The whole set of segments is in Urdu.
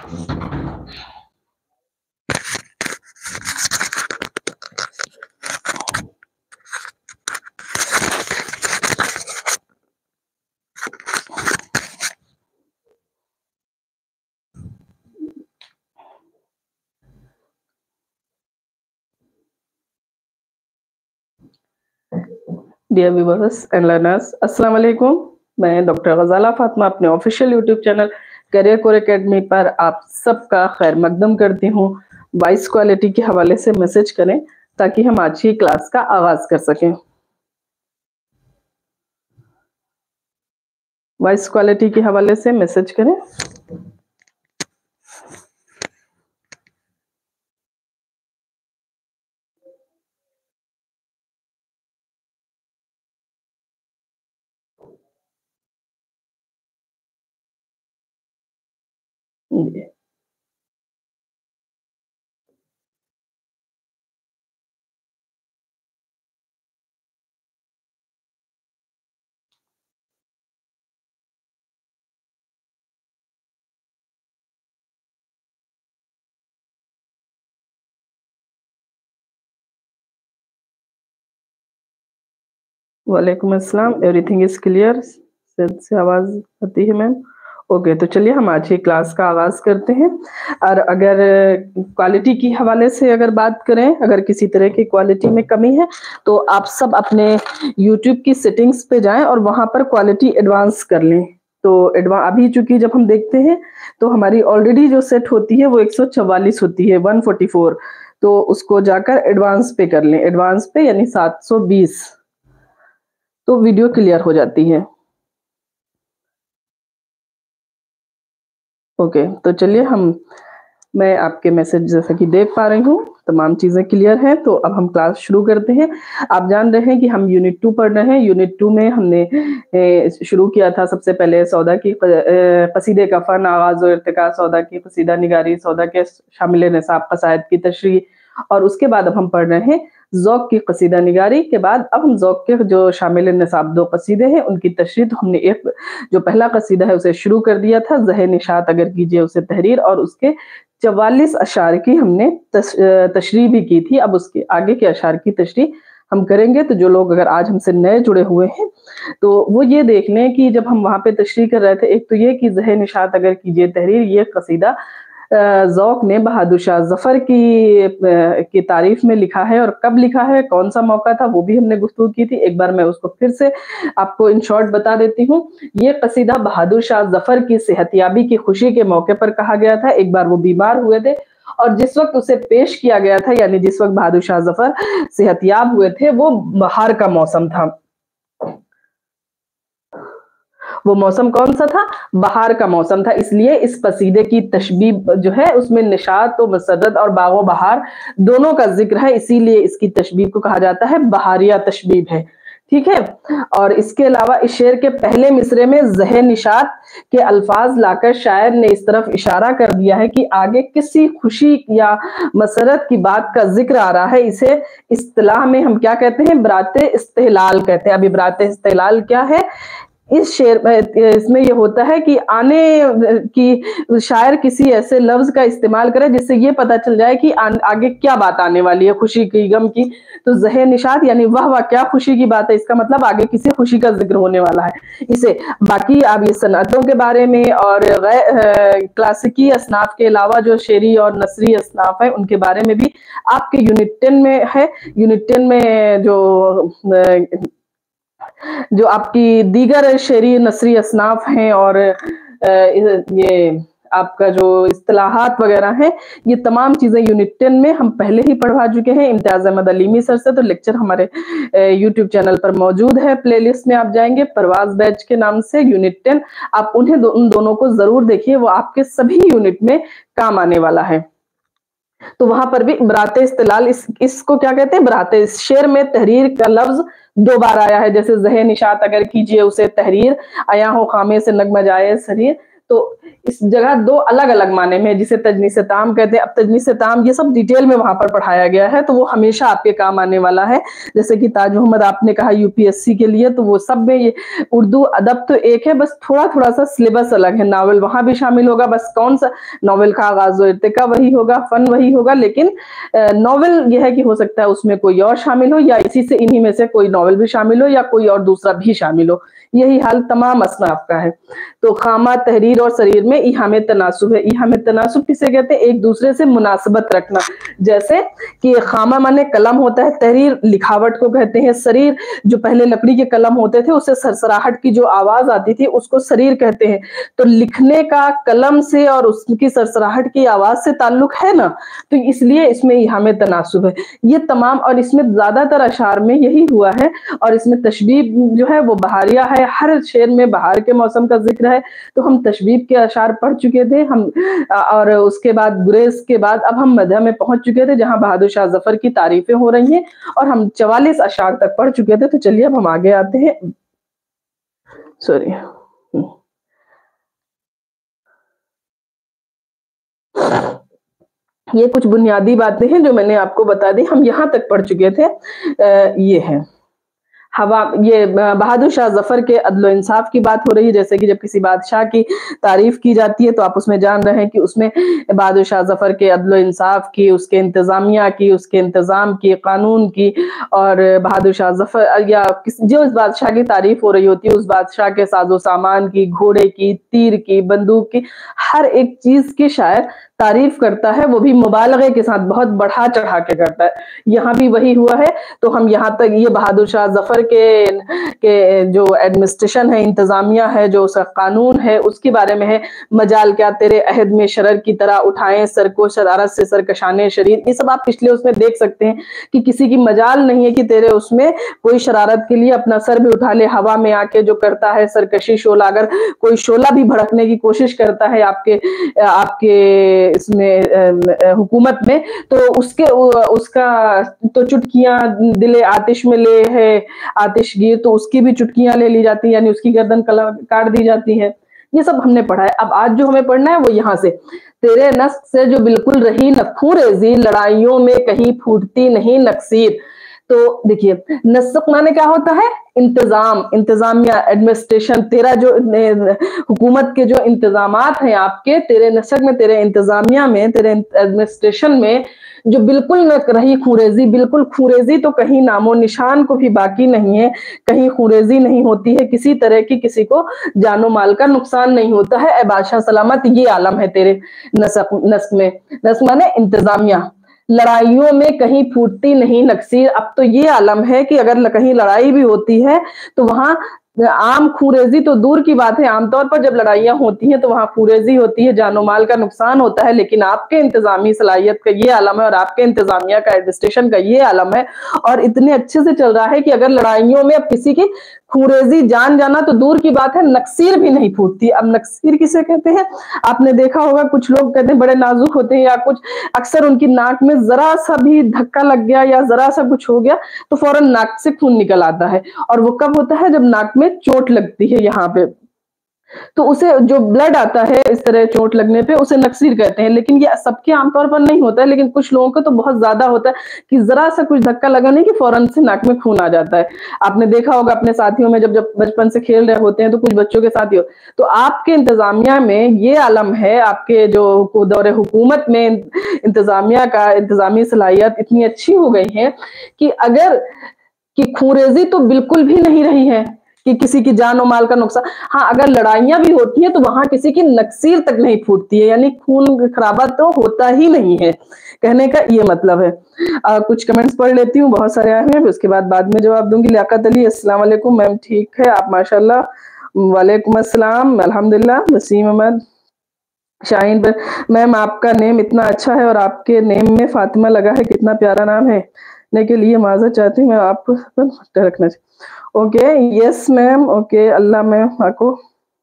डियर व्यूअर्स एंड लर्नर्स, अस्सलाम वालेकुम। मैं डॉक्टर गजाला फातिमा अपने official YouTube channel career core academy पर आप सबका खैर मकदम करती हूँ। वॉइस क्वालिटी के हवाले से मैसेज करें ताकि हम आज की क्लास का आगाज कर सकें। वॉइस क्वालिटी के हवाले से मैसेज करें। वालेकुम अस्सलाम, एवरीथिंग इज क्लियर? से आवाज आती है मैम? ओके, तो चलिए हम आज की क्लास का आगाज करते हैं। और अगर क्वालिटी की हवाले से अगर बात करें, अगर किसी तरह की क्वालिटी में कमी है तो आप सब अपने यूट्यूब की सेटिंग्स पे जाएं और वहां पर क्वालिटी एडवांस कर लें। तो अभी चूंकि जब हम देखते हैं तो हमारी ऑलरेडी जो सेट होती है वो 144 होती है, 144, तो उसको जाकर एडवांस पे कर लें। एडवांस पे यानी 720, तो वीडियो क्लियर हो जाती है। ओके, तो चलिए मैं आपके मैसेज जैसा कि देख पा रही हूँ, तमाम चीजें क्लियर हैं। तो अब हम क्लास शुरू करते हैं। आप जान रहे हैं कि हम यूनिट 2 पढ़ रहे हैं। यूनिट 2 में हमने शुरू किया था सबसे पहले सौदा की कसीदे का फन, आगाज और इर्तिका, सौदा की कसीदा निगारी, सौदा के शामिल निसाब कसायद की तशरीह, और उसके बाद अब हम पढ़ रहे हैं ज़ौक़ की कसीदा निगारी के बाद अब हम ज़ौक़ के जो शामिल निसाब 2 कसीदे हैं उनकी तशरीह। तो हमने एक जो पहला कसीदा है उसे शुरू कर दिया था, ज़हे निशात अगर कीजिए उसे तहरीर, और उसके 44 अशार की हमने तशरीह भी की थी। अब उसके आगे के अशार की तशरीह हम करेंगे। तो जो लोग अगर आज हमसे नए जुड़े हुए हैं तो वो ये देख लें कि जब हम वहां पे तशरीह कर रहे थे, एक तो ये कि ज़हे निशात अगर कीजिए तहरीर, ये कसीदा ज़ौक़ ने बहादुर शाह ज़फ़र की तारीफ में लिखा है, और कब लिखा है, कौन सा मौका था, वो भी हमने गुफ्तगू की थी। एक बार मैं उसको फिर से आपको इन शॉर्ट बता देती हूँ। ये कसीदा बहादुर शाह ज़फ़र की सेहतियाबी की खुशी के मौके पर कहा गया था। एक बार वो बीमार हुए थे और जिस वक्त उसे पेश किया गया था, यानी जिस वक्त बहादुर शाह ज़फ़र सेहतियाब हुए थे, वो बहार का मौसम था। वो मौसम कौन सा था? बहार का मौसम था। इसलिए इस कसीदे की तशबीह जो है उसमें निशात व मसरत और बागो बहार दोनों का जिक्र है, इसीलिए इसकी तशबीह को कहा जाता है बहारिया तशबीह है। ठीक है। और इसके अलावा इस शेर के पहले मिसरे में ज़हे निशात के अल्फाज लाकर शायर ने इस तरफ इशारा कर दिया है कि आगे किसी खुशी या मसरत की बात का जिक्र आ रहा है। इसे इस्तिलाह में हम क्या कहते हैं? बराते इस्तेहलाल कहते हैं। अभी बराते इस्तेहलाल क्या है? इस शेर इसमें ये होता है कि कि शायर किसी ऐसे लफ्ज का इस्तेमाल करे जिससे ये पता चल जाए कि आगे क्या बात आने वाली है, खुशी की, गम की। तो ज़हे निशात यानी वाह क्या खुशी की बात है, इसका मतलब आगे किसी खुशी का जिक्र होने वाला है। इसे बाकी आप ये सनअतों के बारे में और क्लासिकी असनाफ के अलावा जो शेरी और नसरी असनाफ है उनके बारे में भी आपके यूनिट 10 में है। यूनिट 10 में जो आपकी दीगर शेरी नसरी असनाफ हैं और ये आपका जो इस्तिलाहात वगैरह हैं, ये तमाम चीजें यूनिट 10 में हम पहले ही पढ़वा चुके हैं इम्तियाज अहमद अलीमी सर से। तो लेक्चर हमारे यूट्यूब चैनल पर मौजूद है, प्लेलिस्ट में आप जाएंगे परवाज बैच के नाम से, यूनिट 10। आप उन दोनों को जरूर देखिए, वो आपके सभी यूनिट में काम आने वाला है। तो वहां पर भी बराते इस्तेलाल, इसको क्या कहते हैं? बराते। इस शेर में तहरीर का लफ्ज 2 बार आया है, जैसे ज़हे निशात अगर कीजिए उसे तहरीर, आया हो खामे से नगमा जाए शरीर। تو اس جگہ دو الگ الگ معنی میں جسے تجنیس تام کہتے ہیں. اب تجنیس تام یہ سب ڈیٹیل میں وہاں پر پڑھایا گیا ہے تو وہ ہمیشہ آپ کے کام آنے والا ہے. جیسے کہ تاج محمد آپ نے کہا UPSC کے لیے, تو وہ سب میں یہ اردو ادب تو ایک ہے, بس تھوڑا تھوڑا سا سلیبس الگ ہے. ناول وہاں بھی شامل ہوگا, بس کون سا ناول کا آغاز و ارتقا وہی ہوگا, فن وہی ہوگا, لیکن ناول یہ ہے کہ ہو سکتا ہے اس میں کوئی اور شامل ہو, یا اسی سے انہی میں سے کوئی ناول بھی شامل ہو, یا کوئی اور دوسرا بھی شامل ہو. یہی حال تمام اصناف کا ہے. تو خامہ, تحریر اور سریر میں ایہام تناسب ہے. ایہام تناسب کسے کہتے ہیں؟ ایک دوسرے سے مناسبت رکھنا. جیسے کہ خامہ مانے قلم ہوتا ہے, تحریر لکھاوٹ کو کہتے ہیں, سریر جو پہلے لکڑی کے قلم ہوتے تھے اسے سرسراہٹ کی جو آواز آتی تھی اس کو سریر کہتے ہیں. تو لکھنے کا قلم سے اور اس کی سرسراہٹ کی آواز سے تعلق ہے نا, تو اس لیے اس میں ایہام تناسب ہے. یہ تمام, اور اس میں زیادہ تر اشعار میں یہی ہوا ہے. اور اس میں تشبیب جو ہے وہ بہاریہ ہے, ہر شعر میں بہار کے موسم کا ذکر ہے. تو ہم تشبیب کے اشعار پڑھ چکے تھے ہم, اور اس کے بعد گریز کے بعد اب ہم مدح میں پہنچ چکے تھے جہاں بہادر شاہ ظفر کی تعریفیں ہو رہی ہیں, اور ہم 44 اشعار تک پڑھ چکے تھے. تو چلیے اب ہم آگے آتے ہیں. سوری, یہ کچھ بنیادی باتیں ہیں جو میں نے آپ کو بتا دی. ہم یہاں تک پڑھ چکے تھے. یہ ہے یہ بہادر شاہ ظفر کے عدل و انصاف کی بات ہو رہی ہے. جیسے کہ جب کسی بادشاہ کی تعریف کی جاتی ہے تو آپ اس میں جان رہے ہیں کہ اس میں بہادر شاہ ظفر کے عدل و انصاف کی, اس کے انتظامیہ کی, اس کے انتظام کی, قانون کی, اور بہادر شاہ ظفر یا جو اس بادشاہ کی تعریف ہو رہی ہوتی ہے اس بادشاہ کے ساز و سامان کی, گھوڑے کی, تیر کی, بندوق کی, ہر ایک چیز کی شاعر تعریف کرتا ہے, وہ بھی مبالغے کے ساتھ بہت بڑھا چڑھا کے کرتا ہے. یہاں بھی وہی ہوا ہے. تو ہم یہاں تک یہ بہادر شاہ ظفر کے جو ایڈمنسٹریشن ہے, انتظامیہ ہے, جو اس کا قانون ہے, اس کے بارے میں ہے. مجال کیا تیرے عہد میں شرر کی طرح اٹھائیں سر کو شرارت سے سرکشانے شریر. یہ سب آپ پچھلے اس میں دیکھ سکتے ہیں کہ کسی کی مجال نہیں ہے کہ تیرے اس میں کوئی شرارت کے لیے اپنا سر بھی اٹھا لے. ہوا میں آ کے جو کرتا ہے سرکشی شعلہ, اگر کوئی شعلہ بھی بھڑکنے کی کوشش کرتا ہے آپ کے اس میں حکومت میں, تو اس کا تو چٹکیاں دل آتش میں لے ہے آتش گیر, تو اس کی بھی چٹکیاں لے لی جاتی ہیں, یعنی اس کی گردن کاٹ دی جاتی ہے. یہ سب ہم نے پڑھا ہے. اب آج جو ہمیں پڑھنا ہے وہ یہاں سے, تیرے نسق سے جو بالکل رہی نہ خون ریزی, لڑائیوں میں کہیں پھوٹتی نہیں نقصیر. تو دیکھیے, نسق مانے کیا ہوتا ہے؟ انتظام, انتظامیہ, ایڈمنسٹریشن. تیرا جو حکومت کے جو انتظامات ہیں آپ کے, تیرے نسق میں, تیرے انتظامیہ میں, تیرے ایڈمنسٹریشن میں جو بالکل نہ رہی خوریزی. بالکل خوریزی تو کہیں نام و نشان کو بھی باقی نہیں ہے, کہیں خوریزی نہیں ہوتی ہے, کسی طرح کی کسی کو جان و مال کا نقصان نہیں ہوتا ہے. اے بادشاہ سلامت, یہ عالم ہے تیرے نسق میں. نسق مانے انتظامیہ. لڑائیوں میں کہیں پھوٹتی نہیں نقصیر. اب تو یہ عالم ہے کہ اگر کہیں لڑائی بھی ہوتی ہے تو وہاں عام خوریزی تو دور کی بات ہے. عام طور پر جب لڑائیاں ہوتی ہیں تو وہاں خوریزی ہوتی ہے, جان و مال کا نقصان ہوتا ہے. لیکن آپ کے انتظامی صلاحیت کا یہ عالم ہے, اور آپ کے انتظامیہ کا, ایڈمنسٹریشن کا یہ عالم ہے, اور اتنے اچھے سے چل رہا ہے کہ اگر لڑائیوں میں اب کسی کی خوریزی جان جانا تو دور کی بات ہے, نقصیر بھی نہیں پھوٹتی. اب نقصیر کسے کہتے ہیں؟ آپ نے دیکھا ہوگا کچھ لوگ کہتے ہیں بڑے نازک ہوتے ہیں, یا کچھ اکثر ان کی ناک میں ذرا سا بھی دھکا لگ گیا یا ذرا سا کچھ ہو گیا تو فوراً ناک سے خون نکل آتا ہے. اور وہ کب ہوتا ہے؟ جب ناک میں چوٹ لگتی ہے یہاں پہ, تو اسے جو بلڈ آتا ہے اس طرح چوٹ لگنے پہ, اسے نقصیر کہتے ہیں. لیکن یہ سب کے عام طور پر نہیں ہوتا ہے, لیکن کچھ لوگوں کو تو بہت زیادہ ہوتا ہے کہ ذرا سا کچھ دھکا لگا نہیں کہ فوراً سے ناک میں خون آ جاتا ہے. آپ نے دیکھا ہوگا اپنے ساتھیوں میں, جب بچپن سے کھیل رہے ہوتے ہیں تو کچھ بچوں کے ساتھ ہی تو آپ کے انتظامیہ میں یہ عالم ہے. آپ کے جو دور حکومت میں انتظامیہ کا, انتظامی صلاحیت اتنی اچھی ہو گئی ہے کہ اگر کہ خوریزی تو بالکل بھی نہیں رہی ہے کہ کسی کی جان و مال کا نقصان. ہاں, اگر لڑائیاں بھی ہوتی ہیں تو وہاں کسی کی نقصیر تک نہیں پھوٹتی ہے, یعنی خون خرابہ تو ہوتا ہی نہیں ہے. کہنے کا یہ مطلب ہے. کچھ کمنٹس پڑھ لیتی ہوں, بہت سارے آئے ہیں, پھر اس کے بعد میں جواب دوں گی. لیاقت علی, السلام علیکم میم, ٹھیک ہے آپ ماشاءاللہ. وعلیکم السلام, الحمدللہ. وسیم احمد, شاہین میم آپ کا نیم اتنا اچھا ہے, اور آپ کے نیم میں فاطمہ لگا ہے, کتنا پیارا نام ہے. کے لیے معذرت چاہتی ہوں, میں آپ کو رکھنا چاہتی. اوکے, یس میم, اوکے. اللہ میم آپ کو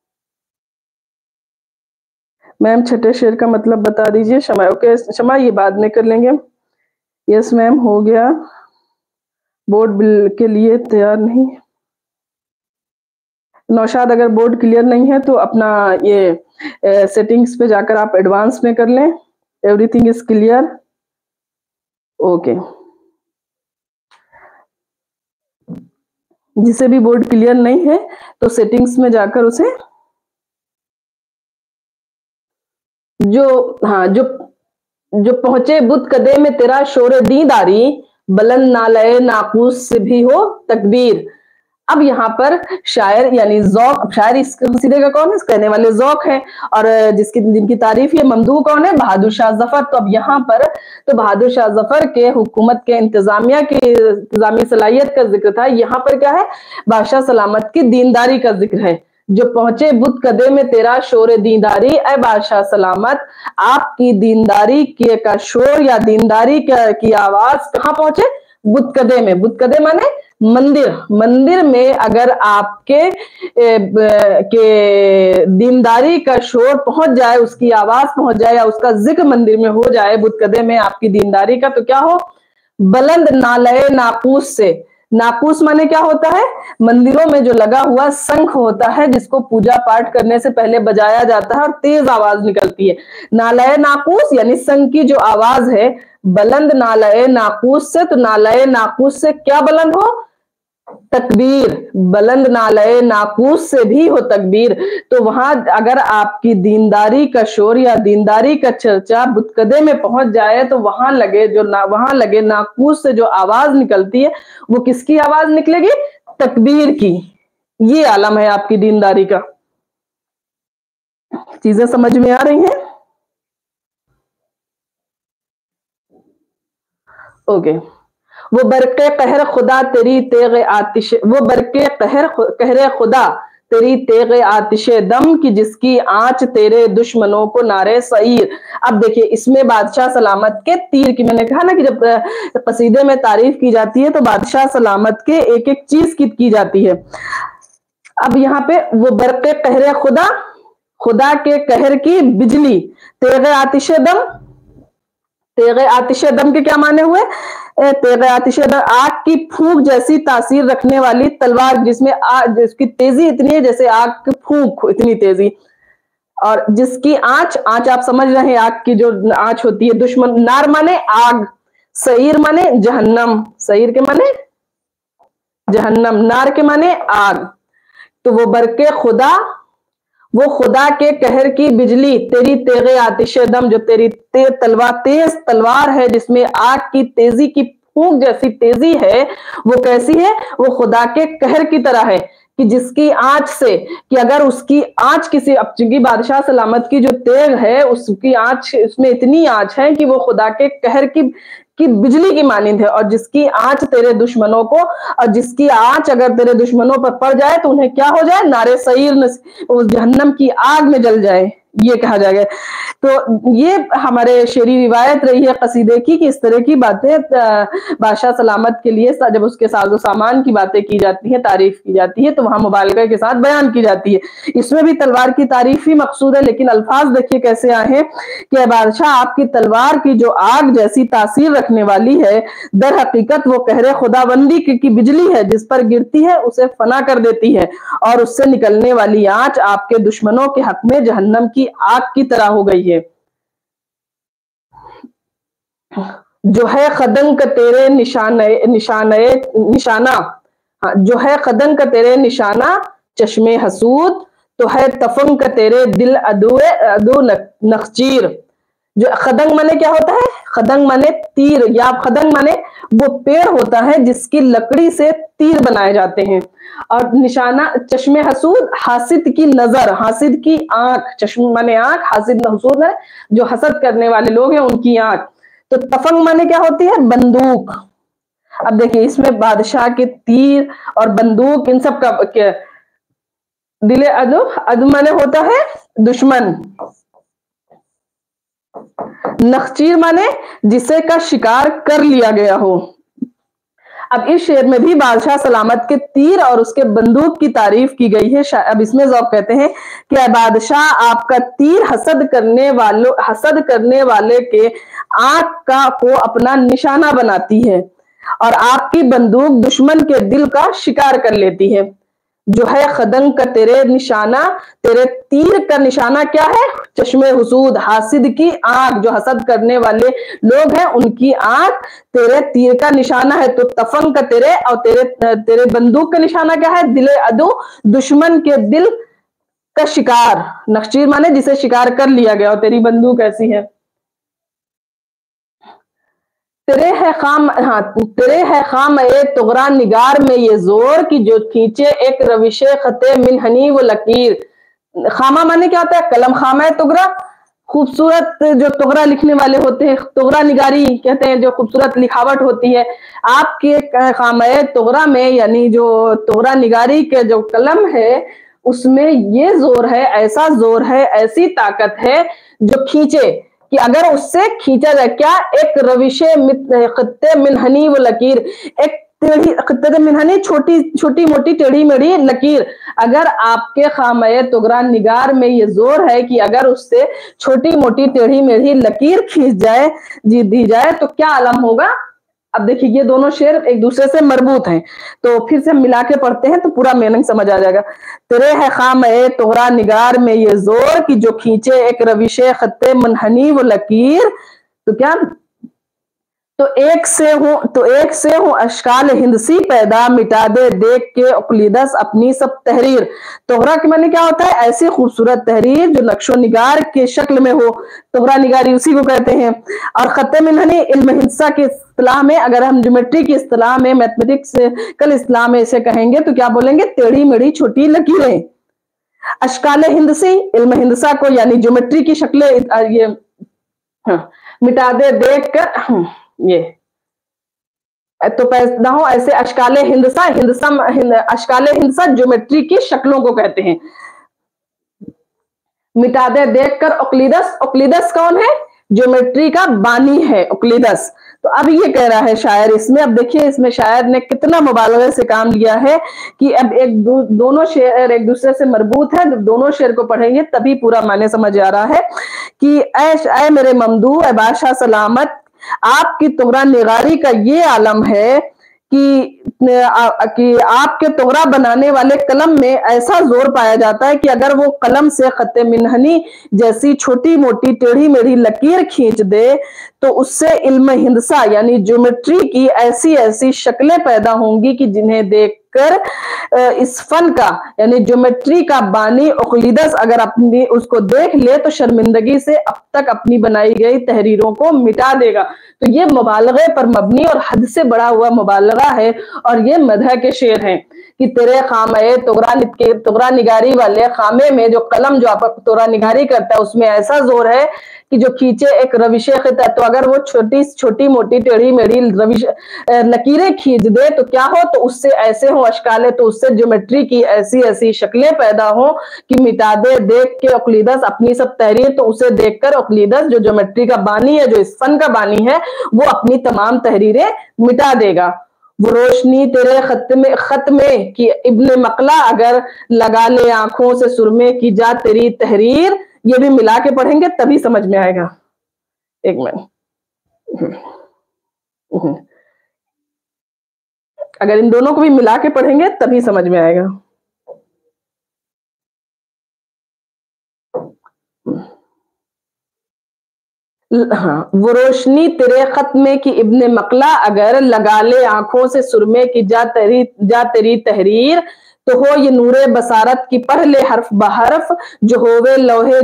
میم چھٹے شعر کا مطلب بتا دیجئے. شمع, اوکے شمع, یہ بعد میں کر لیں گے. یس میم, ہو گیا. بورڈ بل کے لیے تیار نہیں. नौशाद अगर बोर्ड क्लियर नहीं है तो अपना ये सेटिंग्स पे जाकर आप एडवांस में कर लें। Everything is clear? ओके। जिसे भी बोर्ड क्लियर नहीं है तो सेटिंग्स में जाकर उसे जो पहुंचे बुत कदे में तेरा शोर दीदारी, बुलंद नालए नाकूस से भी हो तकबीर। अब यहाँ पर शायर यानी ज़ौक़, शायर इस कसीदे का कौन है? कहने वाले ज़ौक़ है, और जिनकी तारीफ ये ममदूह कौन है? बहादुर शाह ज़फ़र। तो अब यहाँ पर तो बहादुर शाह ज़फ़र के हुकूमत के इंतजामिया की इंतजामी सलाहियत का जिक्र था। यहाँ पर क्या है? बादशाह सलामत की दीनदारी का जिक्र है। जो पहुंचे बुत कदे में तेरा शोर दीनदारी, ऐ बादशाह सलामत आपकी दीनदारी का शोर या दीनदारी की आवाज कहाँ पहुंचे? बुत कदे में। बुत कदे माने मंदिर। मंदिर में अगर आपके दीनदारी का शोर पहुंच जाए, उसकी आवाज पहुंच जाए या उसका जिक्र मंदिर में हो जाए, बुत कदे में आपकी दीनदारी का, तो क्या हो? बुलंद नालए नाकूस से। नाकूस माने क्या होता है? मंदिरों में जो लगा हुआ शंख होता है, जिसको पूजा पाठ करने से पहले बजाया जाता है और तेज आवाज निकलती है। नालए नाकूस यानी शंख की जो आवाज है। बुलंद नालए नाकूस से, तो नालए नाकूस से क्या बुलंद हो? तकबीर। बुलंद नालए नाकूस से भी हो तकबीर। तो वहां अगर आपकी दीनदारी का शोर या दीनदारी का चर्चा बुतकदे में पहुंच जाए, तो वहां लगे नाकूस से जो आवाज निकलती है, वो किसकी आवाज निकलेगी? तकबीर की। ये आलम है आपकी दीनदारी का। चीजें समझ में आ रही हैं? ओके। वो बरके कहर खुदा तेरी तेग आतिश, वो बरके कहर खुदा तेरी तेग आतिश दम की, जिसकी आंच तेरे दुश्मनों को नारे सईर। अब देखिए इसमें बादशाह सलामत के तीर की, मैंने कहा ना कि जब कसीदे में तारीफ की जाती है तो बादशाह सलामत के एक एक चीज की जाती है। अब यहाँ पे वो बरके कहर खुदा, खुदा के कहर की बिजली, तेग आतिश दम। तेग आतिश दम के क्या माने हुए? तेग आतिश दम आग की फूंक जैसी तासीर रखने वाली तलवार, जिसकी तेजी इतनी है जैसे आग की फूंक, इतनी तेजी। और जिसकी आंच आप समझ रहे हैं, आग की जो आंच होती है। दुश्मन, नार माने आग, सईर माने जहन्नम। सईर के माने जहन्नम, नार के माने आग। तो वो बरके खुदा, वो खुदा के कहर की बिजली, तेरी तेगे आतिश दम, जो तेरी तेज तलवार है, जिसमें आग की तेजी की फूंक जैसी तेजी है, वो कैसी है? वो खुदा के कहर की तरह है कि जिसकी आंच से, कि अगर उसकी आंच किसी, अब चूंकि बादशाह सलामत की जो तेग है, उसकी आंच, उसमें इतनी आंच है कि वो खुदा के कहर की बिजली की मानिंद है। और जिसकी आंच तेरे दुश्मनों को, और जिसकी आंच अगर तेरे दुश्मनों पर पड़ जाए तो उन्हें क्या हो जाए? नारे सईर, उस जहन्नम की आग में जल जाए, ये कहा जाएगा। तो ये हमारे शेरी रिवायत रही है कसीदे की कि इस तरह की बातें बादशाह सलामत के लिए जब उसके साजो सामान की बातें की जाती है, तारीफ की जाती है, तो वहां मुबालगा के साथ बयान की जाती है। इसमें भी तलवार की तारीफ ही मकसूद है, लेकिन अल्फाज देखिए कैसे आए हैं कि बादशाह आपकी तलवार की जो आग जैसी तासीर रखने वाली है, दर हकीकत वो कहरे खुदाबंदी की बिजली है, जिस पर गिरती है उसे फना कर देती है, और उससे निकलने वाली आंच आपके दुश्मनों के हक में जहन्नम की आग की तरह हो गई है। जो है खदंग का तेरे निशाना, जो है खदंग का तेरे निशाना चश्मे हसूद, तो है तफंग का तेरे दिल अदू नखचीर। जो खदंग माने क्या होता है? खदंग माने तीर, या खदंग माने वो पेड़ होता है जिसकी लकड़ी से तीर बनाए जाते हैं। और निशाना चश्मे हसूद, हासिद की नजर, हासिद की आंख, चश्मे माने आंख, हासिद हसूद है जो हसद करने वाले लोग हैं, उनकी आंख। तो तफंग माने क्या होती है? बंदूक। अब देखिए इसमें बादशाह के तीर और बंदूक, इन सब का दिले अदु माने होता है दुश्मन। नखचीर माने जिसे का शिकार कर लिया गया हो। अब इस शेर में भी बादशाह सलामत के तीर और उसके बंदूक की तारीफ की गई है। अब इसमें ज़ौक़ कहते हैं कि बादशाह आपका तीर हसद करने वाले के आंख को अपना निशाना बनाती है, और आपकी बंदूक दुश्मन के दिल का शिकार कर लेती है। جو ہے خدنگ کا تیرے نشانہ، تیرے تیر کا نشانہ کیا ہے؟ چشم حسود، حاسد کی آنکھ، جو حسد کرنے والے لوگ ہیں ان کی آنکھ تیرے تیر کا نشانہ ہے۔ تو تفنگ کا تیرے اور تیرے بندوق کا نشانہ کیا ہے؟ دل عدو، دشمن کے دل کا شکار، نخچیر مانے جسے شکار کر لیا گیا، اور تیری بندوق ایسی ہے۔ تیرے ہے خام اے طغرا نگار میں یہ زور کہ جو کھینچے ایک روش خط منحنی و لکیر۔ خامہ مانے کیا ہوتا ہے؟ قلم، خامہ طغرا خوبصورت جو طغرا لکھنے والے ہوتے ہیں، طغرا نگاری کہتے ہیں جو خوبصورت لکھاوٹ ہوتی ہے۔ آپ کے خامہ طغرا میں یعنی جو طغرا نگاری کے جو قلم ہے اس میں یہ زور ہے، ایسا زور ہے، ایسی طاقت ہے جو کھینچے، کہ اگر اس سے کھینچا جائے کیا؟ ایک روش خط منحنی و لکیر، ایک خط منحنی چھوٹی موٹی ٹیڑھی میڑھی لکیر، اگر آپ کے خامہ طغرا نگار میں یہ زور ہے کہ اگر اس سے چھوٹی موٹی ٹیڑھی میڑھی لکیر کھینچ جائے، دی جائے تو کیا علم ہوگا؟ اب دیکھیے یہ دونوں شعر ایک دوسرے سے مربوط ہیں، تو پھر سے ہم ملا کے پڑھتے ہیں تو پورا میننگ سمجھ آ جائے گا۔ تیرے ہے خامہ طغرا نگار میں یہ زور کہ جو کھینچے ایک روش خط منحنی و لکیر، تو کیا؟ تو ایک سے ہوں اشکال ہندسی پیدا، مٹا دے دیکھ کے اقلیدس اپنی سب تحریر۔ طغرا کے معنی کیا ہوتا ہے؟ ایسی خوبصورت تحریر جو نقش و نگار کے شکل میں ہو، طغرا نگاری اسی کو کہتے ہیں۔ اور خط منحنی علم ہندسہ کی اصطلاح میں، اگر ہم جیومیٹری کی اصطلاح میں، میتھمیٹکس کل اصطلاح میں اسے کہیں گے تو کیا بولیں گے؟ ٹیڑھی میڑھی چھوٹی لکیریں۔ اشکال ہندسی علم ہندسہ کو یعنی جیومیٹری کی شکلیں یہ مٹا دے دیکھ کر یہ تو پیدا ہو ایسے اشکال ہندسہ جیومیٹری کی شکلوں کو کہتے ہیں۔ مٹا دے دیکھ کر اقلیدس کون ہے؟ جیومیٹری کا بانی ہے اقلیدس۔ تو اب یہ کہہ رہا ہے شاعر اس میں، اب دیکھیے اس میں شاعر نے کتنا مبالغے سے کام لیا ہے کہ اب دونوں شعر ایک دوسرے سے مربوط ہیں، جب دونوں شعر کو پڑھیں گے تبھی پورا معنی سمجھ آ رہا ہے کہ اے میرے ممدوح، اے بادشاہ سلامت، آپ کی طغرا نگاری کا یہ عالم ہے کہ آپ کے طغرا بنانے والے قلم میں ایسا زور پایا جاتا ہے کہ اگر وہ قلم سے خط منحنی جیسی چھوٹی موٹی ٹیڑھی میڑھی لکیر کھینچ دے تو اس سے علم ہندسہ یعنی جیومیٹری کی ایسی شکلیں پیدا ہوں گی کہ جنہیں دیکھ کر اس فن کا یعنی جیومیٹری کا بانی اقلیدس اگر اس کو دیکھ لے تو شرمندگی سے اب تک اپنی بنائی گئی تحریروں کو مٹا دے گا۔ تو یہ مبالغے پر مبنی اور حد سے بڑا ہوا مبالغہ ہے، اور یہ مدح کے شعر ہیں کہ تیرے خامہ طغرا نگاری والے خامے میں جو قلم جو آپ طغرا نگاری کرتا ہے اس میں ایسا زور ہے کہ جو کھینچے ایک روش خط ہے، تو اگر وہ چھوٹی موٹی ٹیڑھی میڑھی لکیریں کھینچ دے تو کیا ہو؟ تو اس سے ایسے ہوں اشکالے، تو اس سے جیومیٹری کی ایسی شکلیں پیدا ہوں کہ مٹا دے دیکھ کے اقلیدس اپنی سب تحریر، تو اسے دیکھ کر اقلیدس جو جیومیٹری کا بانی ہے، جو اس فن کا بانی ہے، وہ اپنی تمام تحریریں مٹا دے گا۔ وہ روشنی تیرے خط میں کہ ابن مقلا اگر لگا لے آنکھوں سے سرمے کی جا تیری تحریر، یہ بھی ملا کے پڑھیں گے تبھی سمجھ میں آئے گا۔ ایک منٹ، اگر ان دونوں کو بھی ملا کے پڑھیں گے تبھی سمجھ میں آئے گا۔ وہ روشنی تیرے خط میں کہ ابن مقلا اگر لگا لے آنکھوں سے سرمے کی جا تیری تحریر، تو ہو یہ نور بصارت کی پڑھ لے حرف بحرف جو ہوئے لوح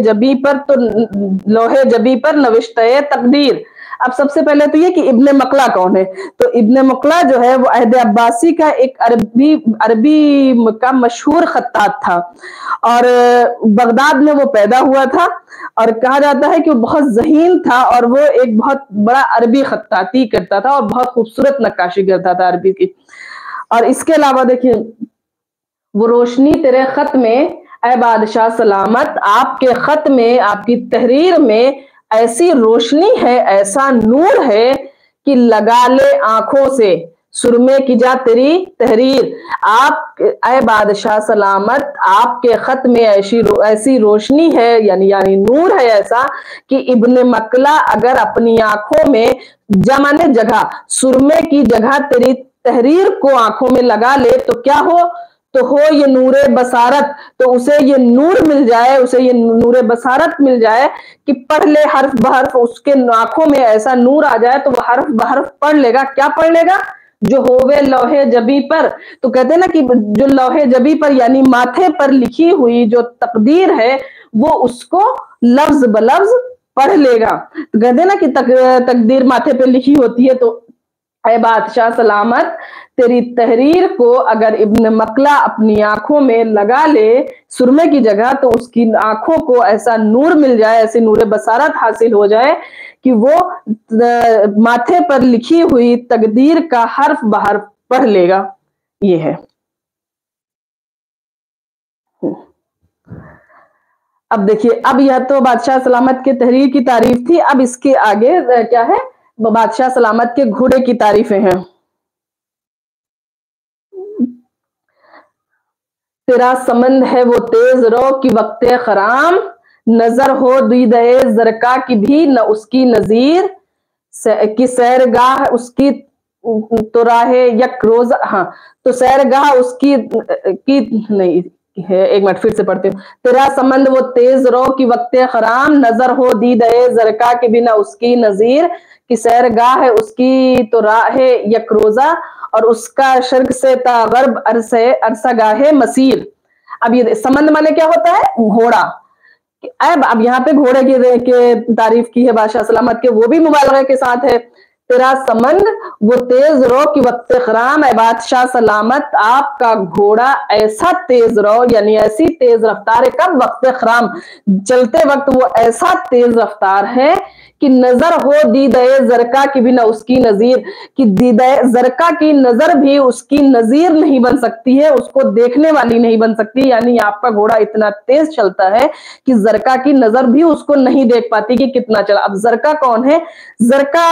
جبی پر نوشتہ تقدیر۔ اب سب سے پہلے تو یہ کہ ابن مقلا کون ہے؟ تو ابن مقلا جو ہے وہ عہد عباسی کا ایک عربی کا مشہور خطاط تھا، اور بغداد میں وہ پیدا ہوا تھا، اور کہا جاتا ہے کہ وہ بہت ذہین تھا، اور وہ ایک بہت بڑا عربی خطاطی کرتا تھا اور بہت خوبصورت نقاشی کرتا تھا عربی کی۔ اور اس کے علاوہ دیکھیے، وہ روشنی تیرے خط میں اے بادشاہ سلامت، آپ کے خط میں، آپ کی تحریر میں ایسی روشنی ہے، ایسا نور ہے کہ لگا لے آنکھوں سے سرمے کی جا تیری تحریر۔ آپ اے بادشاہ سلامت، آپ کے خط میں ایسی روشنی ہے یعنی نور ہے ایسا کہ ابن مقلا اگر اپنی آنکھوں میں جمع جگہ سرمے کی جگہ تیری تحریر کو آنکھوں میں لگا لے تو کیا ہو؟ تو ہو یہ نور بصارت، تو اسے یہ نور مل جائے، اسے یہ نور بصارت مل جائے کہ پڑھ لے حرف بحرف، اس کے آنکھوں میں ایسا نور آ جائے تو وہ حرف بحرف پڑھ لے گا۔ کیا پڑھ لے گا؟ جو ہووے لوح جبی پر، تو کہتے ہیں نا کہ جو لوح جبی پر یعنی ماتھے پر لکھی ہوئی جو تقدیر ہے وہ اس کو لفظ بلفظ پڑھ لے گا۔ تو کہتے ہیں نا کہ تقدیر ماتھے پہ لکھی ہوتی ہے، تو اے بادشاہ سلامت تیری تحریر کو اگر ابن مقلہ اپنی آنکھوں میں لگا لے سرمے کی جگہ، تو اس کی آنکھوں کو ایسا نور مل جائے، ایسے نور بصارت حاصل ہو جائے کہ وہ ماتھے پر لکھی ہوئی تقدیر کا حرف بحرف پڑھ لے گا۔ یہ ہے۔ اب دیکھیے، اب یہ تو بادشاہ سلامت کے تحریر کی تعریف تھی، اب اس کے آگے کیا ہے؟ بادشاہ سلامت کے گھوڑے کی تعریفیں ہیں۔ تیرا سمند ہے وہ تیز رو کہ وقت خرام، نظر ہو دیدہ زرکا کی بھی نہ اس کی نظیر، کہ سیرگاہ اس کی تو راہ یک روز، ہاں تو سیرگاہ اس کی نہیں ہے، ایک منٹ پھر سے پڑھتے ہوں۔ تیرا سمند وہ تیز رو کہ وقت خرام، نظر ہو دیدہ زرکا کی بھی نہ اس کی نظیر، کہ سیرگاہ اس کی تو راہ یک روزہ، اور اس کا شرق سے تا غرب عرصہ گاہ مسیر۔ اب یہ سمند مانے کیا ہوتا ہے؟ گھوڑا۔ اب یہاں پہ گھوڑے کی تعریف کی ہے بادشاہ سلامت کے، وہ بھی مبالغہ کے ساتھ ہے۔ تیرا سمند وہ تیز رو کہ وقت خرام، اے بادشاہ سلامت آپ کا گھوڑا ایسا تیز رو، یعنی ایسی تیز رفتار ہے، کب؟ وقت خرام، چلتے وقت وہ ایسا تیز رفتار ہے کہ نظر ہو دیدہ زرکا کی بھی نہ اس کی نظیر، کہ دیدہ زرکا کی نظر بھی اس کی نظیر نہیں بن سکتی ہے، اس کو دیکھنے والی نہیں بن سکتی، یعنی آپ کا گھوڑا اتنا تیز چلتا ہے کہ زرکا کی نظر بھی اس کو نہیں دیکھ پاتی کہ کتنا چلا۔ اب زرکا کون ہے؟ زرکا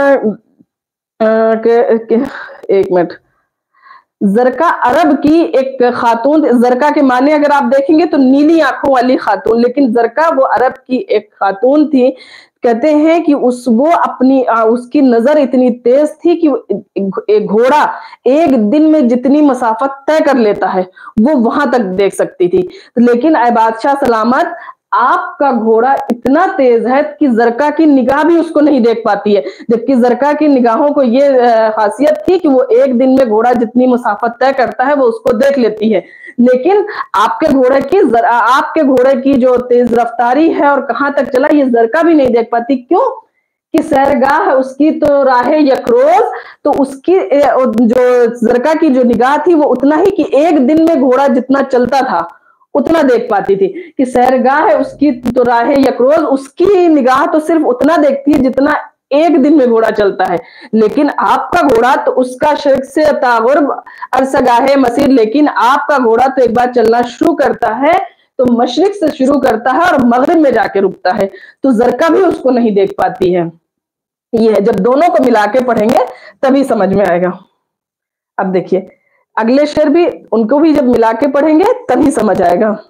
ایک منٹ، زرکا عرب کی ایک خاتون، زرکا کے معنی اگر آپ دیکھیں گے تو نیلی آنکھوں والی خاتون، لیکن زرکا وہ عرب کی ایک خاتون تھی۔ کہتے ہیں کہ اس کی نظر اتنی تیز تھی کہ ایک گھوڑا ایک دن میں جتنی مسافت طے کر لیتا ہے وہ وہاں تک دیکھ سکتی تھی، لیکن اے بادشاہ سلامت آپ کا گھوڑا اتنا تیز ہے کہ زرکا کی نگاہ بھی اس کو نہیں دیکھ پاتی ہے، جبکہ زرکا کی نگاہوں کو یہ خاصیت تھی کہ وہ ایک دن میں گھوڑا جتنی مسافت طے کرتا ہے وہ اس کو دیکھ لیتی ہے، لیکن آپ کے گھوڑے کی جو تیز رفتاری ہے اور کہاں تک چلا یہ زرکا بھی نہیں دیکھ پاتی۔ کیوں؟ کہ سیرگاہ اس کی تو راہ یک روز، تو اس کی جو زرکا کی جو نگاہ تھی وہ اتنا ہی کہ ایک دن میں گھوڑا جتنا چلتا تھا اتنا دیکھ پاتی تھی، کہ سیرگاہ ہے اس کی تو راہ یک روز، اس کی نگاہ تو صرف اتنا دیکھتی ہے جتنا ایک دن میں گھوڑا چلتا ہے، لیکن آپ کا گھوڑا تو اس کا شرق سے تا غرب عرصہ گاہ مسیر، لیکن آپ کا گھوڑا تو ایک بار چلنا شروع کرتا ہے تو مشرق سے شروع کرتا ہے اور مغرب میں جا کے رکتا ہے، تو زرکا بھی اس کو نہیں دیکھ پاتی ہے۔ یہ ہے، جب دونوں کو ملا کے پڑھیں گے تبھی سمجھ میں آئے گا۔ اب دیکھیے اگلے شعر بھی ان کو بھی جب ملا کے پڑھیں گے تبھی سمجھ آئے گا۔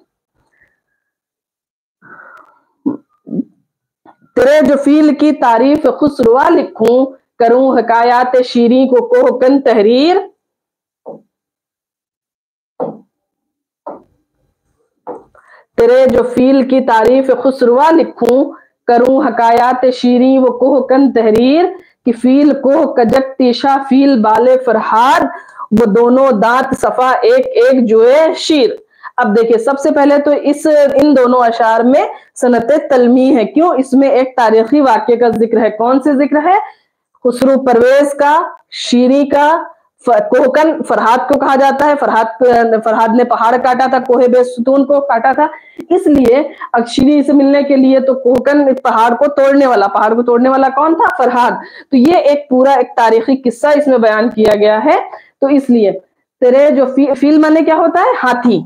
تیرے جو فیل کی تعریف خسروا لکھوں، کروں حکایات شیریں کو کوہ کن تحریر، تیرے جو فیل کی تعریف خسروا لکھوں، کروں حکایات شیریں وہ کوہ کن تحریر، کہ فیل کوہ کجک تیشا فیل بالے فرہاد، وہ دونوں دانت صفا ایک ایک جوئے شیر۔ اب دیکھیں سب سے پہلے تو ان دونوں اشعار میں صنعت تلمیح ہے، کیوں؟ اس میں ایک تاریخی واقعے کا ذکر ہے۔ کون سے ذکر ہے؟ خسرو پرویز کا، شیریں کا، کوہکن فرہاد کو کہا جاتا ہے، فرہاد نے پہاڑ کاٹا تھا، کوہ بے ستون کو کاٹا تھا، اس لیے شیریں سے ملنے کے لیے تو کوہکن پہاڑ کو توڑنے والا کون تھا؟ فرہاد۔ تو یہ ایک پورا ایک تاریخی قصہ اس میں بیان کیا گیا ہے، تو اس لیے تیرے جو فیل مانے کیا ہوتا ہے؟ ہاتھی۔